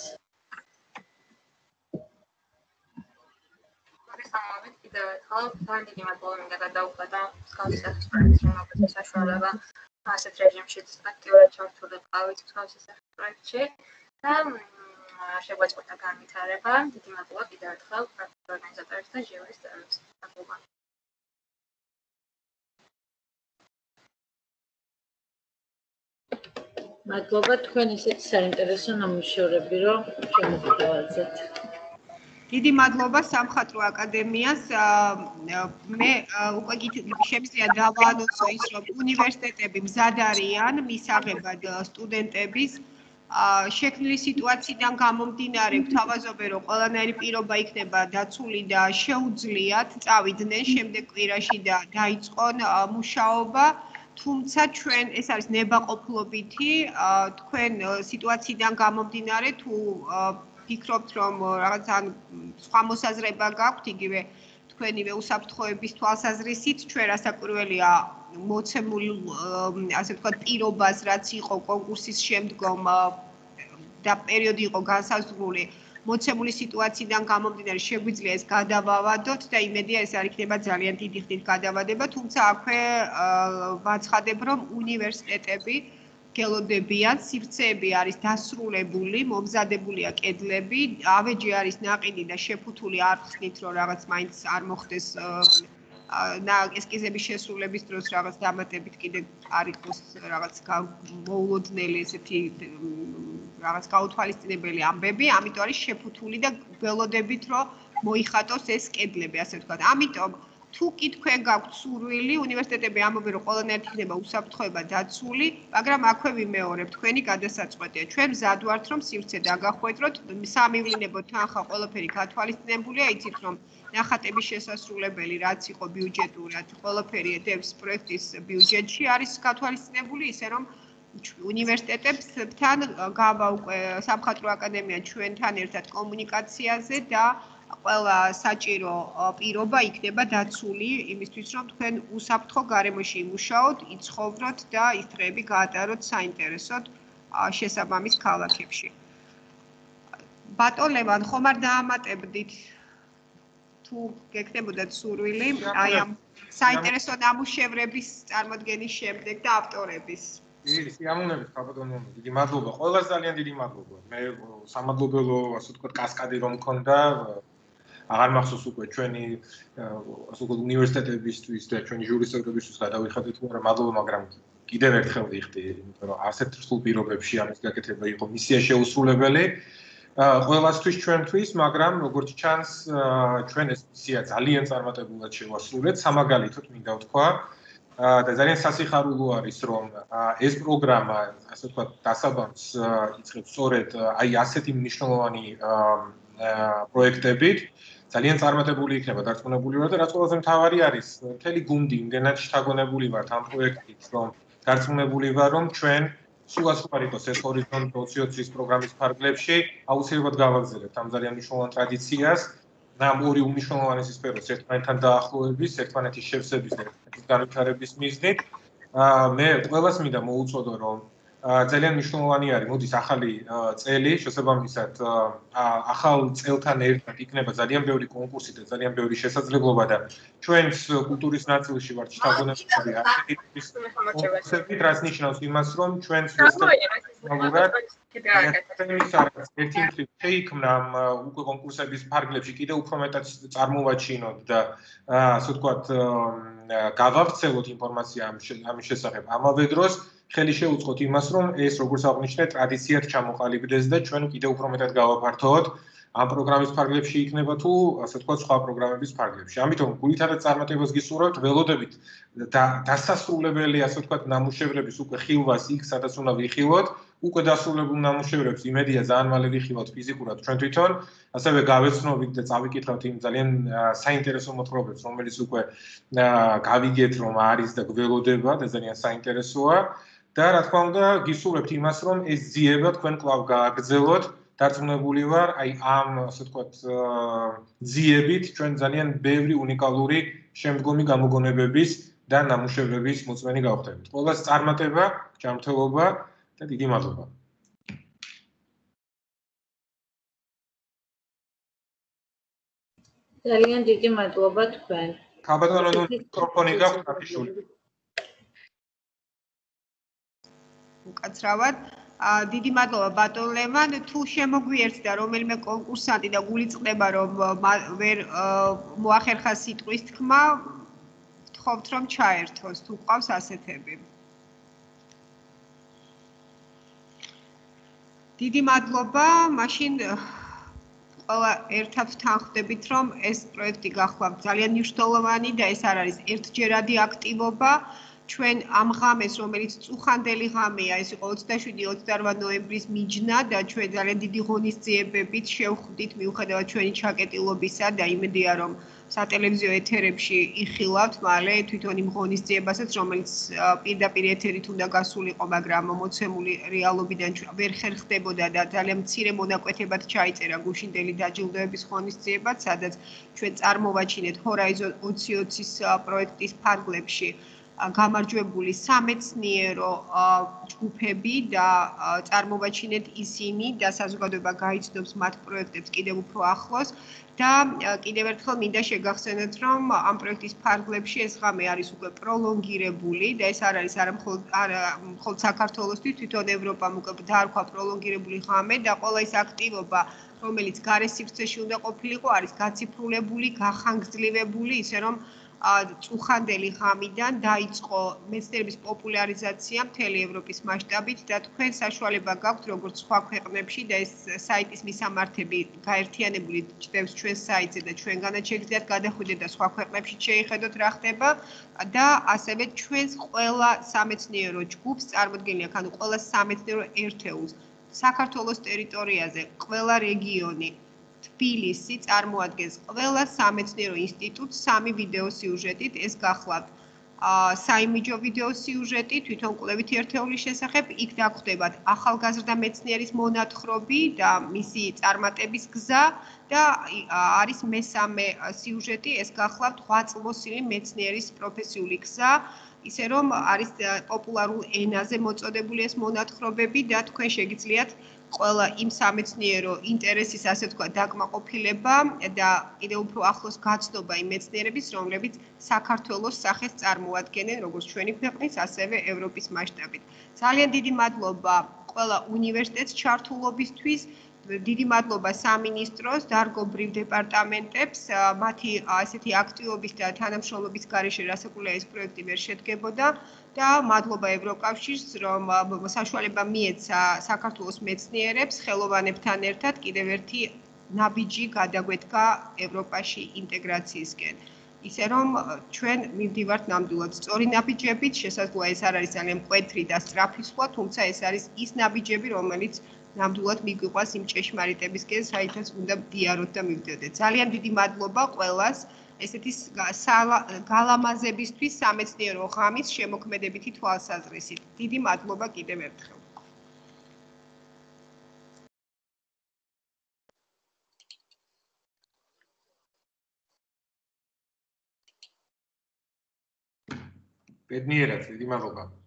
კიდევ ერთხელ ძალიან დიდი მადლობა მინდა გადაუხადა მსგავსი სახის პროექტს, რომელსაც საშუალება ასეთ რეჟიმშიც აქტიურად ჩართულიყავით მსგავსი სახის პროექტში და შეგვაწყვეტა განვითარება. დიდი მადლობა კიდევ ერთხელ ორგანიზატორებს და ჟიურის წევრებს. მადლობა. მადლობა თქვენ ისეთ საინტერესო ნამუშევრები რომ შემოგთავაზეთ. დიდი მადლობა სამხატვრო აკადემიას. მე უკვე შემიძლია დავაანონსო ის, რომ უნივერსიტეტები მზად არიან მისაღებად სტუდენტების შექმნილი სიტუაციიდან გამომდინარე ვთავაზობენ, რომ ყველანაირი პირობა იქნება დაცული და შეუძლიათ წავიდნენ შემდეგ კვირაში და დაიწყონ მუშაობა. თუმცა ჩვენ ეს არის ნებაყოფლობითი, თქვენ სიტუაციიდან გამომდინარე თუ ფიქრობთ, რომ რაღაც ან სხვა მოსაზრება გაქვთ, იგივე თქვენივე უსაფრთხოების თვალსაზრისით, ჩვენ რასაკვირველია მოცემული ასე ვთქვათ პირობას, რაც იყო კონკურსის შემდგომ და პერიოდი იყო განსაზღვრული, მოცემული სიტუაციიდან გამომდინარე შეგვიძლია ეს გადავავადოთ და იმედია ეს არ იქნება ძალიან დიდი ხნით გადავადება, თუმცა აქვე ვაცხადებ, რომ უნივერსიტეტები გელოდებიან, სივრცეები არის დასრულებული, მომზადებულია კედლები, ავეჯი არის ნაყიდი და შეფუთული არ ხსნით, რომ რაღაც მაინც არ მოხდეს ესკიზების შესრულების დროს რაღაც დამატებით კიდე არ იყოს რაღაც მოულოდნელი ესეთი რაღაც გაუთვალისწინებელი ამბები, ამიტომ არის შეფუთული და ველოდებით, რომ მოიხატოს ეს კედლები, ასე ვთქვათ. ამიტომ თუ კი თქვენ გაქვთ სურვილი, უნივერსიტეტები ამბობენ, რომ ყველანაირად იქნება უსაფრთხოება დაცული, მაგრამ აქვე ვიმეორებ, თქვენი გადასაწყვეტია. ჩვენ მზად ვართ, რომ სივრცე დაგახვედროთ, სამივლინებო თანხა ყველაფერი გათვალისწინებულია, იცით, რომ ნახატების შესასრულებელი, რაც იყო ბიუჯეტურად, ყველაფერი EDF პროექტის ბიუჯეტში არის გათვალისწინებული, ისე რომ უნივერსიტეტებთან გავა უკვე სამხატვრო აკადემია ჩვენთან ერთად კომუნიკაციაზე და ყველა საჭირო პირობა იქნება დაცული იმისთვის, რომ თქვენ უსაფრთხო გარემოში იმუშაოთ, იცხოვროთ და ის დღეები გაატაროთ საინტერესოდ შესაბამის ქალაქებში. ბატონ ლევან, ხომ არ დაამატებდით? თუ გეკნებოდათ სურვილი, აი ამ საინტერესო ნამუშევრების წარმოდგენის შემდეგ და ავტორების. სიამოვნებით, ბატონო, დიდი მადლობა. ყველას ძალიან დიდი მადლობა. მე სამადლობელო, ასე ვთქვათ, კასკადი რომ მქონდა, აღარ მახსოვს უკვე ჩვენი ასე ვთქვათ უნივერსიტეტებისთვის და ჩვენი ჟურისტებისთვის გადავიხადეთ, მადლობა, მაგრამ კიდევ ერთხელ ვიხდი, იმიტომ რომ ასეთ რთულ პირობებში ამის გაკეთება იყო მისია შეუსრულებელი. ყველასთვის ჩვენთვის, მაგრამ როგორც ჩანს, ჩვენ ეს მისია ძალიან წარმატებულად შევასრულეთ. სამაგალითოდ მინდა ვთქვა და ძალიან სასიხარულო არის, რომ ეს პროგრამა, ასე ვთქვათ, დასაბამს იწყებს სწორედ აი ასეთი მნიშვნელოვანი პროექტებით. ძალიან წარმატებული იქნება დარწმუნებული ვარ და რაც ყველაზე მთავარი არის, მთელი გუნდი იმდენად შთაგონებული ვართ ამ პროექტით, რომ დარწმუნებული ვარ, რომ ჩვენ სულ იყოს ეს ჰორიზონტ 2020-ის პროგრამის ფარგლებში, აუცილებლად გავაგზავნებთ ამ ძალიან მნიშვნელოვან ტრადიციას, ამ ორი უმნიშვნელოვანესი სფეროს ერთმანეთთან დაახლოების, ერთმანეთის შევსების და ერთმანეთის განვითარების მიზნით. მე ყველას მინდა მოუწოდო, რომ ძალიან მნიშვნელოვანი არის, მოდის ახალი წელი, შესაბამისად ახალ წელთან ერთად იქნება ძალიან ბევრი კონკურსი და ძალიან ბევრი შესაძლებლობა და ჩვენს კულტურის ნაწილში ვართ შთაგონებული არქიტექტურის კონკურსებით, რაც ნიშნავს იმას, რომ ჩვენს ერთი მხრივ შეიქმნა უკვე კონკურსების ფარგლებში კიდევ უფრო მეტად წარმოვაჩინოთ და ასე ვთქვათ გავავრცელოთ ინფორმაცია ამის შესახებ. ამავე დროს ხელი შეუწყოთ იმას, რომ ეს როგორც აღნიშნე ტრადიციად ჩამოყალიბდეს და ჩვენ კიდევ უფრო მეტად გავაფართოვოთ ამ პროგრამის ფარგლებში იქნება თუ ასე ვთქვათ სხვა პროგრამების ფარგლებში. ამიტომ გულითადად წარმატებას გისურვებთ, ველოდებით დასასრულებელი ასე ვთქვათ ნამუშევრების უკვე ხილვას იქ, სადაც უნდა ვიხილოთ, უკვე დასრულებულ ნამუშევრებს იმედია ძალიან მალე ვიხილოთ ფიზიკურად ჩვენ თვითონ, ასევე გავეცნობით და წავიკითხავთ იმ ძალიან საინტერესო მოთხრობებს, რომელიც უკვე გავიგეთ რომ არის და გველოდება და ძალიან საინტერესოა. და რა თქმა უნდა, გისურვებთ იმას, რომ ეს ძიება თქვენ კვლავ გააგრძელოთ. დარწმუნებული ვარ, აი ამ, ასე ვთქვათ, ძიებით ჩვენ ძალიან ბევრი უნიკალური შემდგომი გამოგონებების და ნამუშევრების მოწმენი გავხდებით. ყველას წარმატება, ჯანმრთელობა და დიდი მადლობა. ძალიან დიდი მადლობა თქვენ. ხაბატონო, მიკროფონი გაქვთ, აფიშვილი. უკაცრავად დიდი მადლობა ბატონ ლევან, თუ შემოგვიერთდა რომელიმე კონკურსანტი და გულიწყდება რომ ვერ მოახერხა სიტყვის თქმა, ვთხოვთ რომ ჩაერთოს, თუ ყავს ასეთები. დიდი მადლობა, მაშინ ყველა ერთად თანხმდებით, რომ ეს პროექტი გახლავთ ძალიან მნიშვნელოვანი და ეს არ არის ერთჯერადი აქტივობა. ჩვენ ამ ღამეს, რომელიც წუხანდელი ღამეა, ეს იყო 27-28 ნოემბრის მიჯნა და ჩვენ ძალიან დიდი ღონისძიებებით შევხვდით მიუხედავად ჩვენი ჩაკეტილობისა და იმედია, რომ სატელევიზიო ეთერებში იხილავთ მალე თვითონ იმ ღონისძიებასაც, რომელიც პირდაპირ ეთერით უნდა გასულიყო, მაგრამ მოცემული რეალობიდან ვერ ხერხდებოდა და ძალიან მცირე მონაკვეთებად ჩაიწერა გუშინდელი დაჯილდოების ღონისძიებაც, სადაც ჩვენ წარმოვაჩინეთ Horizon 2020-ის პროექტის ფარგლებში გამარჯვებული სამეცნიერო ჯგუფები და წარმოვაჩინეთ ისინი და საზოგადოება გაიცნობს მათ პროექტებს კიდევ უფრო ახლოს და კიდევ ერთხელ მინდა შეგახსენოთ, რომ ამ პროექტის ფარგლებში ეს ღამე არის უკვე პროლონგირებული და ეს არ არის მხოლოდ საქართველოსთვის, თვითონ ევროპამ უკვე დაარქვა პროლონგირებული ღამე და ყველა ის აქტივობა, რომელიც გარე სივრცეში უნდა ყოფილიყო, არის გაციფრულებული, გახანგრძლივებული, ისე რომ წუხანდელი ღამიდან დაიწყო მეცნიერების პოპულარიზაცია მთელი ევროპის მასშტაბით და თქვენ საშუალება გაქვთ როგორც სხვა ქვეყნებში და ეს საიტის მისამართები გაერთიანებული ჩნდებს ჩვენ საიტზე და ჩვენგანაც შეგიძლიათ გადახვიდეთ და სხვა ქვეყნებში შეიხედოთ რა ხდება და ასევე ჩვენს ყველა სამეცნიერო ჯგუფს წარმოდგენილი აქვს, ანუ ყველა სამეცნიერო ერთეულს საქართველოს ტერიტორიაზე ყველა რეგიონი თბილისი წარმოადგენს ყველა სამეცნიერო ინსტიტუტს 3 ვიდეო სიუჟეტით, ეს გახლავთ საიმიჯო ვიდეო სიუჟეტი თვითონ კვლევითი ერთეულის შესახებ, იქ დაგხვდებათ ახალგაზრდა მეცნიერის მონათხრობი და მისი წარმატების გზა და არის მესამე სიუჟეტი, ეს გახლავთ 8 წლოსილი მეცნიერის პროფესიული გზა, ისე რომ არის პოპულარულ ენაზე მოწოდებული ეს მონათხრობები და თქვენ შეგიძლიათ ყველა იმ სამეცნიერო ინტერესის, ასე ვთქვათ, დაკმაყოფილება და კიდევ უფრო ახლოს გაცნობა იმ მეცნიერების, რომლებიც საქართველოს სახეს წარმოადგენენ, როგორც ჩვენი ქვეყნის, ასევე ევროპის მასშტაბით. ძალიან დიდი მადლობა ყველა უნივერსიტეტს ჩართულობისთვის, დიდი მადლობა სამინისტროს, დარგობრივ დეპარტამენტებს, მათი ასეთი აქტივობის და თანამშრომლობის გარეშე რასაკურველია ეს პროექტი ვერ შედგებოდა და მადლობა ევროკავშირს, რომ საშუალება მიეცა საქართველოს მეცნიერებს ხელოვანებთან ერთად კიდევ ერთი ნაბიჯი გადაგვედგა ევროპაში ინტეგრაციისკენ. ისე რომ ჩვენ მივდივართ ნამდვილად სწორი ნაბიჯებით, შესაძლოა ეს არ არის ძალიან მკვეთრი და სწრაფი სხვა, თუმცა ეს არის ის ნაბიჯები, რომელიც ნამდვილად მიგვიყვას იმ ჭეშმარიტებისკენ, საითაც უნდა ვდიაროთ და მივდიოდეთ. ძალიან დიდი მადლობა ყველას ესეთი გალამაზებისთვის სამეცნიერო ღამის შემოქმედებითი თვალსაზრისით. დიდი მადლობა კიდევ ერთხელ. ბედნიერად, დიდი მადლობა.